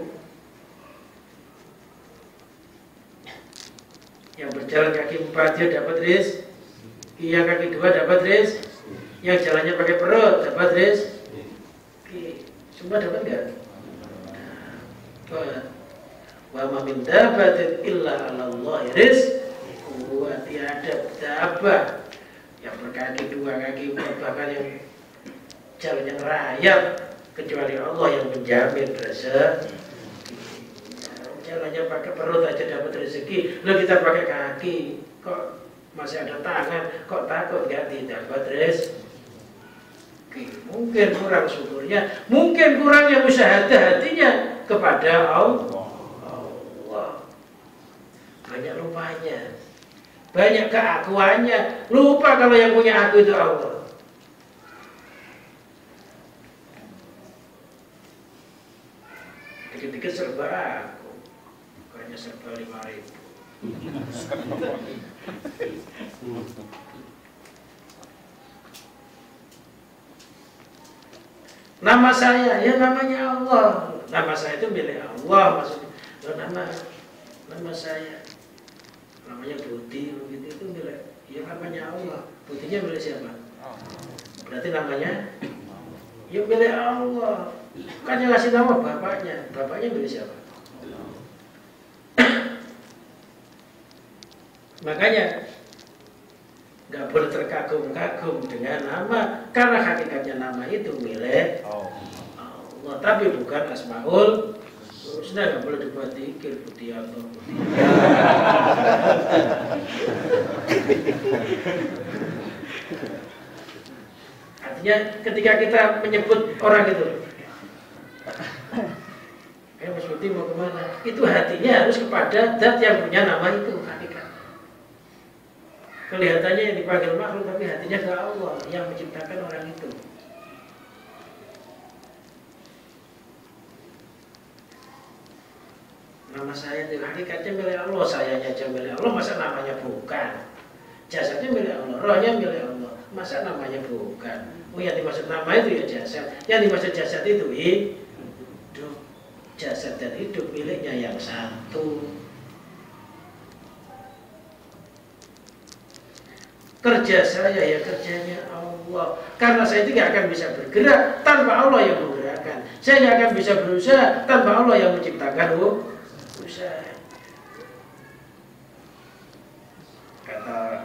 [SPEAKER 1] Yang berjalan kaki empat dia dapat rizki, yang kaki dua dapat rizki, yang jalannya pakai perut dapat rizki. Semua dapat nggak? Dapat. Wa ma min dabbatin illa 'ala Allahi rizquha. Tiada dabbah yang berkaki dua, kaki empat, bahkan yang jalannya rayap kecuali Allah yang menjamin rezeki. Jalannya pakai perut aja dapat rezeki, lo kita pakai kaki kok masih ada tangan, kok takut nggak dapat rezeki? Mungkin kurang syukurnya, mungkin kurangnya musyahadah hatinya kepada Allah. Allah banyak lupanya, banyak keakuannya, lupa kalau yang punya aku itu Allah. Dikit-dikit serba aku, kayaknya serba lima ribu. Nama saya, ya namanya Allah. Nama saya itu milik Allah, maksudnya. Loh, nama nama saya, namanya Budi, begitu itu milik, ya namanya Allah. Budinya milik siapa? Berarti namanya, ya milik Allah. Kan yang ngasih nama bapaknya, bapaknya milik siapa? Makanya nggak boleh terkagum-kagum dengan nama, karena hakikatnya nama itu milik Allah, tapi bukan asmaul husna. Nggak boleh dibuat dikir Budianto. Artinya ketika kita menyebut orang itu, eh Mas Budi mau kemana? Itu hatinya harus kepada zat yang punya nama itu. Hakikat. Kelihatannya yang dipanggil makhluk, tapi hatinya ke Allah yang menciptakan orang itu. Nama saya itu hakikatnya milik Allah, sayanya aja milik Allah, masa namanya bukan? Jasadnya milik Allah, rohnya milik Allah, masa namanya bukan? Oh, yang dimaksud nama itu ya jasad, yang dimaksud jasad itu hidup. Jasad dan hidup miliknya yang satu. Kerja saya ya kerjanya Allah, karena saya tidak akan bisa bergerak tanpa Allah yang menggerakkan. Saya tidak akan bisa berusaha tanpa Allah yang menciptakan usaha. Kata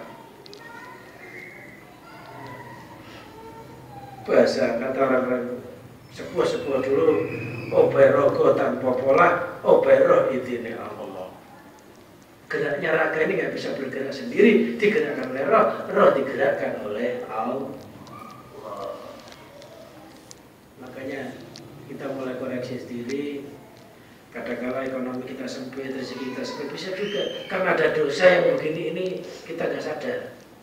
[SPEAKER 1] bahasa kata orang sepuh-sepuh dulu, oberogo tanpa pola, obero idine Allah. Geraknya raga ini nggak bisa bergerak sendiri, digerakkan oleh roh, roh digerakkan oleh Allah. Makanya kita mulai koreksi diri. Kadang-kala ekonomi kita sempit, rezeki kita sempit, bisa juga karena ada dosa yang begini ini kita nggak sadar.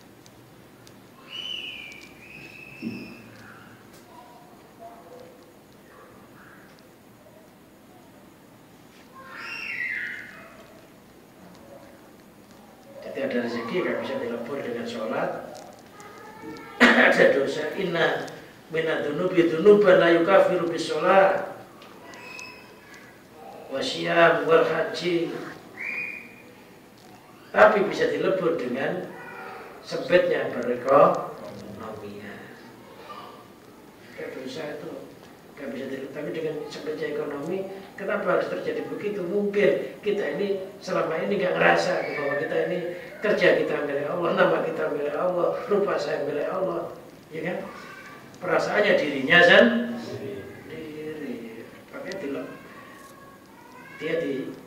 [SPEAKER 1] Ada rezeki gak bisa dilebur dengan sholat. Ada dosa, inna minadunubi dunuban la yukafiru bis sholat wasyam wal haji, tapi bisa dilebur dengan sempitnya perekonomian. Ada dosa itu gak bisa dilebur, tapi dengan sempitnya ekonomi. Kenapa harus terjadi begitu? Mungkin kita ini selama ini nggak ngerasa bahwa kita ini kerja kita milik Allah, nama kita milik Allah, rupa saya milik Allah, ya kan? Perasaannya dirinya sendiri, pakai dilem. Dia di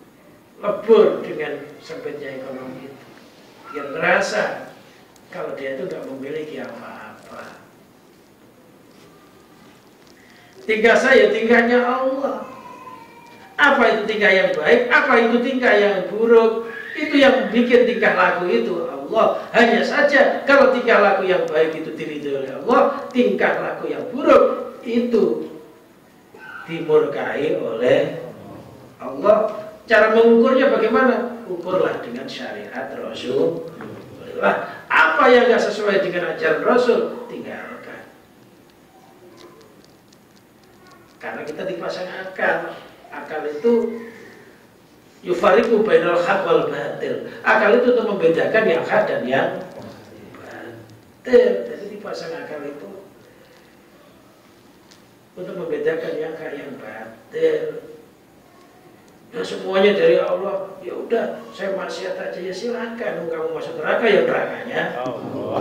[SPEAKER 1] lebur dengan sempitnya ekonomi itu. Dia merasa kalau dia itu nggak memiliki apa-apa. Tingkah saya, tingkahnya Allah. Apa itu tingkah yang baik, apa itu tingkah yang buruk. Itu yang bikin tingkah laku itu Allah. Hanya saja kalau tingkah laku yang baik itu diridhoi oleh Allah, tingkah laku yang buruk itu dimurkai oleh Allah. Cara mengukurnya bagaimana? Ukurlah dengan syariat Rasulullah. Apa yang tidak sesuai dengan ajaran Rasul, tinggalkan. Karena kita dipasang akal. Akal itu yufariqu bainal haq wal batil. Akal itu untuk membedakan yang hak dan yang batil. Jadi dipasang akal itu untuk membedakan yang hak yang batil. Nah, semuanya dari Allah. Ya udah, saya maksiat aja ya silakan. Kamu masuk neraka ya nerakanya. Allah.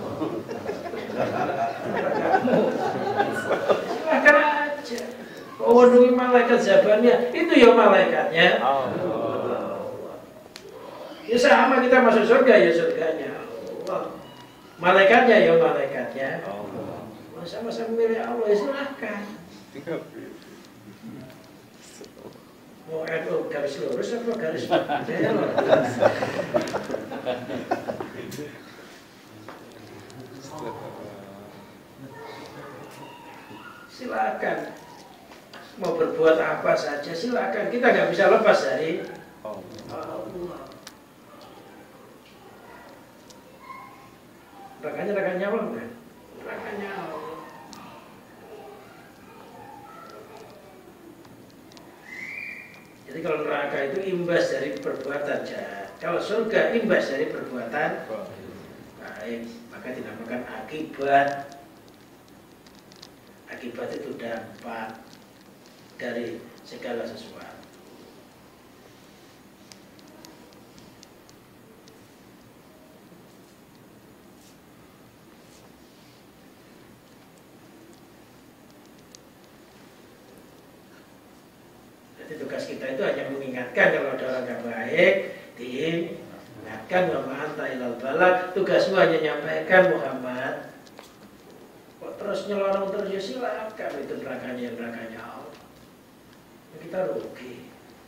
[SPEAKER 1] Silakan aja. Memenuhi malaikat zabannya, itu ya malaikatnya. Allah. Ya sama kita masuk surga ya surganya Allah. Malaikatnya ya malaikatnya. Allah. Sama-sama milik Allah ya silakan. Mau N U garis lurus apa garis belok? Silakan. Mau berbuat apa saja silakan. Kita nggak bisa lepas dari Allah. Rakanya rakanya Allah kan? Rakanya Allah. Jadi kalau neraka itu imbas dari perbuatan jahat. Kalau surga imbas dari perbuatan baik. Maka dinamakan akibat. Akibat itu dampak dari segala sesuatu. Jadi tugas kita itu hanya mengingatkan kalau ada orang yang baik, diingatkan wa ma'anta ilal balak. Tugasmu hanya nyampaikan Muhammad. Kok terus nyelonong terus ya silakan, itu nerakanya nerakanya Allah. Kita rugi.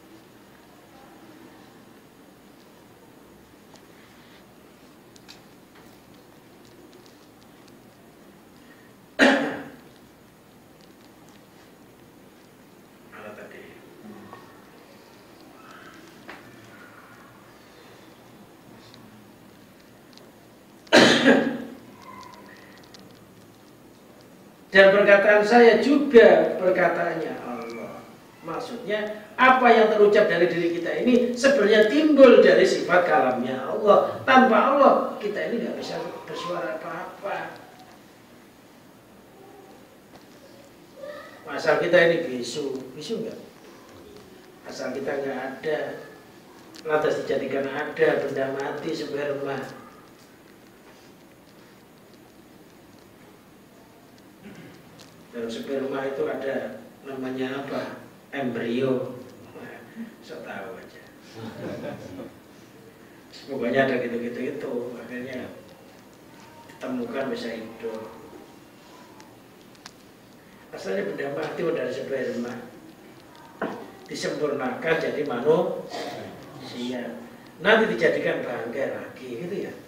[SPEAKER 1] Mana tadi? Dan perkataan saya juga perkataannya Allah. Maksudnya apa yang terucap dari diri kita ini sebenarnya timbul dari sifat kalamnya Allah. Tanpa Allah kita ini nggak bisa bersuara apa-apa. Asal kita ini bisu, bisu nggak? Asal kita nggak ada, lantas dijadikan ada benda mati sperma. Dalam sperma itu ada namanya apa? Embrio. Saya tahu aja. Pokoknya ada gitu-gitu itu. Akhirnya ditemukan bisa hidup. Asalnya benda mati dari sperma disempurnakan jadi manusia. Nanti dijadikan bangkai lagi gitu ya.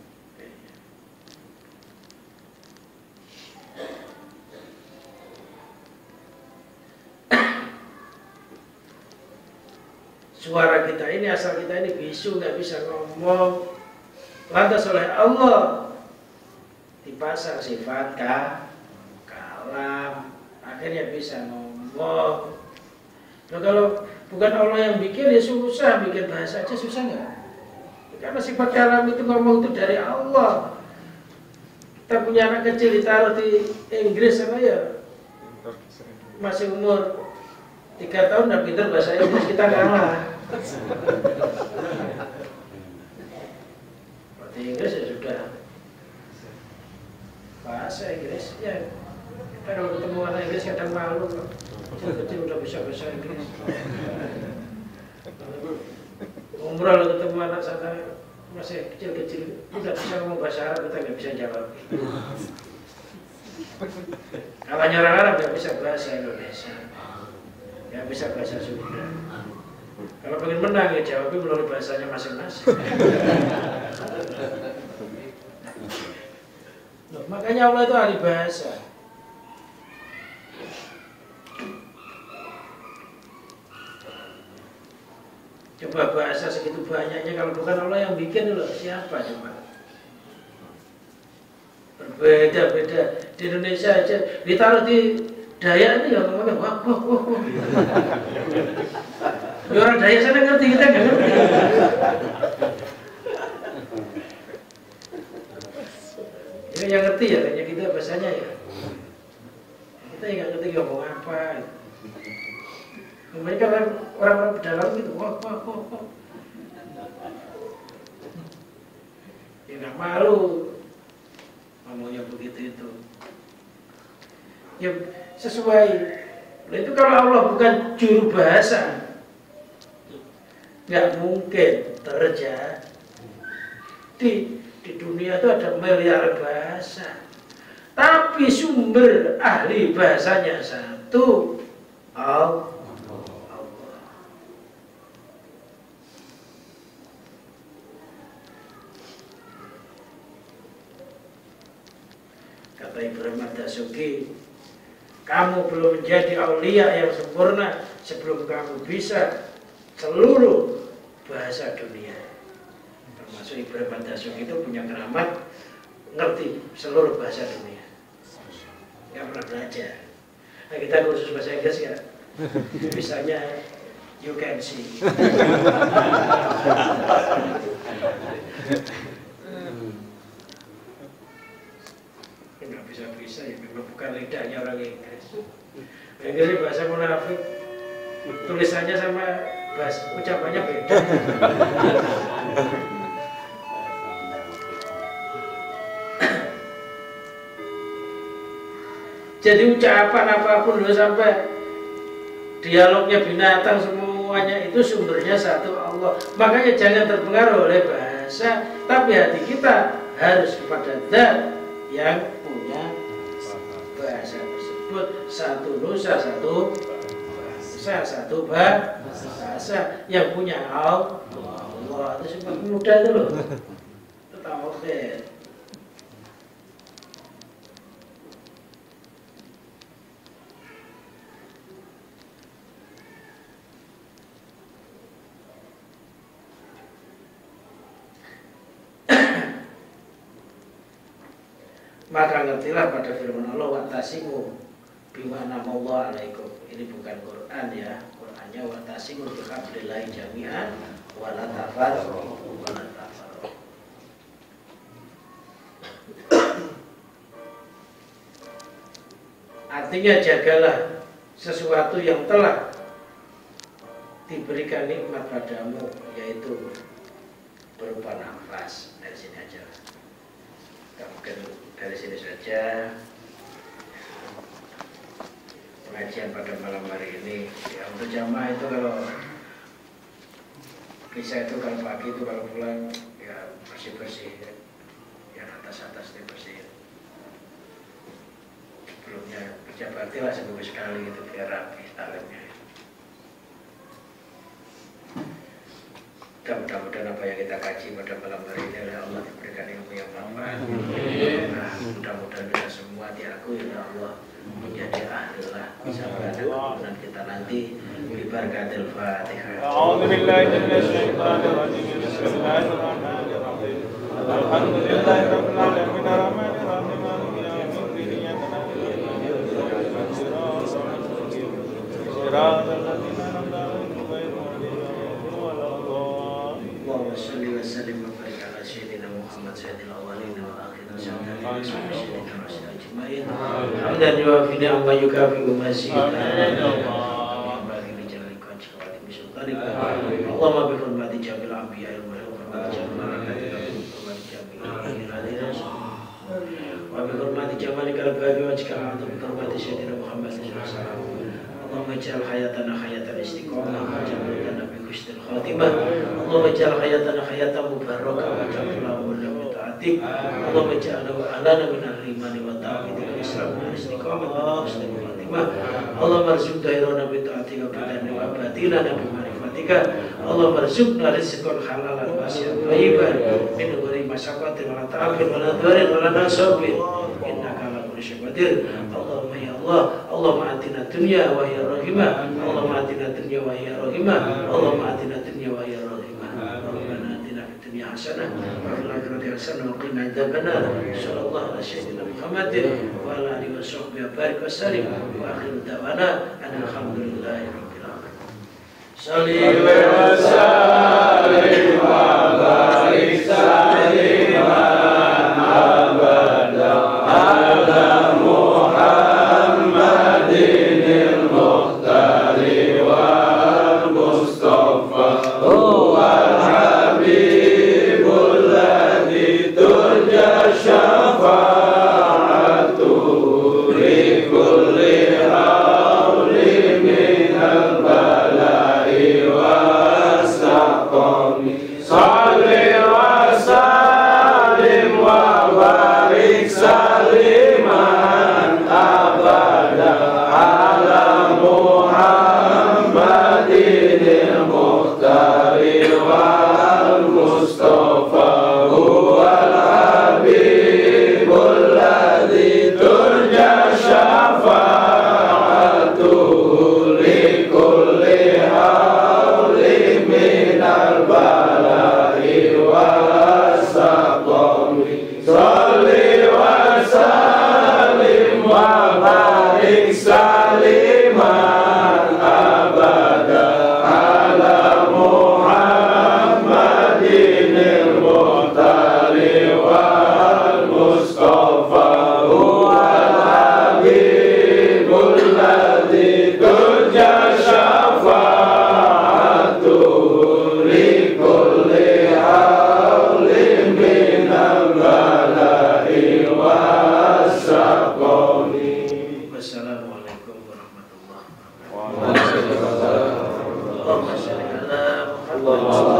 [SPEAKER 1] Suara kita ini, asal kita ini bisu, nggak bisa ngomong. Lantas oleh Allah dipasang sifat kalam, akhirnya bisa ngomong. Nah, kalau bukan Allah yang bikin ya susah, bikin bahasa aja susah nggak? Karena sifat kalam itu ngomong itu dari Allah. Kita punya anak kecil ditaruh di Inggris sama ya masih umur tiga tahun dan pintar bahasa Inggris, kita kalah. Berarti Inggris ya sudah bahasa Inggris ya. Kita kalau ketemu anak Inggris kadang malu kok. Kecil-kecil udah bisa bahasa Inggris. Umrah lo ketemu anak sana masih kecil-kecil, tidak bisa ngomong bahasa Arab, kita nggak bisa jawab. Kalau orang Arab nggak bisa bahasa Indonesia, nggak bisa bahasa Sunda. Kalau pengen menang ya jawabnya melalui bahasanya masing-masing. Loh, makanya Allah itu ahli bahasa. Coba bahasa segitu banyaknya, kalau bukan Allah yang bikin loh, siapa coba? Berbeda-beda. Di Indonesia aja ditaruh di Dayak ini ya ngomongnya wah wah wah wah. Ya, orang Dayak sana ngerti, kita nggak ngerti. Ya, yang ngerti ya hanya kita bahasanya ya. Kita yang nggak ngerti ngomong apa. Mereka kan orang-orang pedagang gitu, wah wah wah wah. Ya nggak malu ngomongnya begitu itu. Ya sesuai. Nah, itu kalau Allah bukan juru bahasa, nggak mungkin terjadi. Di, di dunia itu ada miliar bahasa, tapi sumber ahli bahasanya satu, Allah. Kata Ibrahim Ad-Dasuki, kamu belum menjadi aulia yang sempurna sebelum kamu bisa seluruh bahasa dunia. Termasuk Ibrahim Ad-Dasuki itu punya keramat ngerti seluruh bahasa dunia. Gak pernah belajar. Nah, kita kursus bahasa Inggris ya, bisanya you can see. Nggak bisa-bisa ya, memang bukan lidahnya orang Inggris. Inggris bahasa munafik, tulisannya sama bahasa ucapannya beda. Jadi ucapan apapun loh, sampai dialognya binatang semuanya itu sumbernya satu Allah. Makanya jangan terpengaruh oleh bahasa, tapi hati kita harus kepada Zat yang punya bahasa tersebut. Satu nusa, satu bahasa, satu bahasa yang punya Allah. Allah itu semua mudah itu loh. Itu tauhid. Maka ngertilah pada firman Allah, watasimu bimana Allah alaikum. Ini bukan Quran ya, Qurannya watasimu bihablillahi jami'an wala tafarraqu wala tafarraqu. Artinya jagalah sesuatu yang telah diberikan nikmat padamu, yaitu berupa nafas. Dari sini aja. Mungkin dari sini saja pengajian pada malam hari ini. Ya, untuk jamaah itu kalau bisa itu kalau pagi itu kalau pulang ya bersih-bersih, yang atas-atas itu bersih. Sebelumnya kerja bakti lah seminggu sekali itu biar rapi talemnya. Mudah-mudahan apa yang kita kaji pada malam hari ini oleh Allah diberikan ilmu yang manfaat. Nah, mudah-mudahan kita semua diakui oleh Allah menjadi ahli lah bisa berada keturunan kita nanti. Bibarakatil Fatihah.
[SPEAKER 2] A'udzubillahi minasyaitonir rajim. Bismillahirrahmanirrahim. Alhamdulillahirabbil alamin arrahmanir rahim maliki yaumiddin iyyaka na'budu wa iyyaka nasta'in. Shiratal ladzina an'amta 'alaihim ghairil maghdubi 'alaihim waladdallin.
[SPEAKER 1] Allahumma shalli wa sallim wa barik ala sayyidina Muhammad sayyidil awwalin wal akhirin sayyidina Rasul ajmain. Hamdan yuwafi ni'ma yukafi mazidana. Allahumma bi hurmati jamil anbiya wa hurmati jamil malaikatika wa hurmati jamil akhirin wa bi hurmati jamil kalbagi wa jika anta bi hurmati sayyidina Muhammad sallallahu alaihi wasallam. Allahumma ij'al hayatana hayatan istiqomah waj'al mautana bi husnil khatimah. Allahumma ij'al hayatana hayatan mubarakah waj'al lana min ta'atik. Allahumma ij'alna wa alana min al-iman wa ta'atik wal islam wal istiqamah wa husnil khatimah. Allahumma arzuqna irana bi ta'atika bidana wa batina bi ma'rifatika. Allahumma arzuqna rizqan halalan wasi'an thayyiban min ghairi masyaqqatin wa la ta'abin wa la dharin wa la nasabin. Innaka ala kulli syai'in qadir. Allahumma ya Allah, Allahumma atina dunya wa hiya rahimah. Allahumma atina dunya wa hiya rahimah. Allahumma atina dunya wa hiya rahimah. Rabbana atina fid dunya hasanah wa fil akhirati hasanah wa qina adzabannar. Sallallahu ala sayyidina Muhammadin wa ala alihi wa sahbihi wa barik wa sallim. Wa akhiru da'wana alhamdulillahi rabbil alamin. Salli wa sallim wa barik salliman abada ala Muhammadin al-Muhtari wal Mustafa huwal habibul ladzi turja syafa'atuhu li kulli hawli minal bala'i was-saqami. Salli wa sallim wa barik saliman abada ala Muhammadin al-Muhtari wal Mustafa huwal habibul ladzi turja syafa'atuhu li kulli hawli minal bala'i was-saqami. Salli wa sallim wa barik saliman abada ala Muhammadin al-Muhtari wal Mustafa huwal habibul ladzi turja syafa'atuhu li kulli hawlin minal bala'i was-saqami. Wassalamualaikum warahmatullahi wabarakatuh. Allahumma shalli ala Muhammad.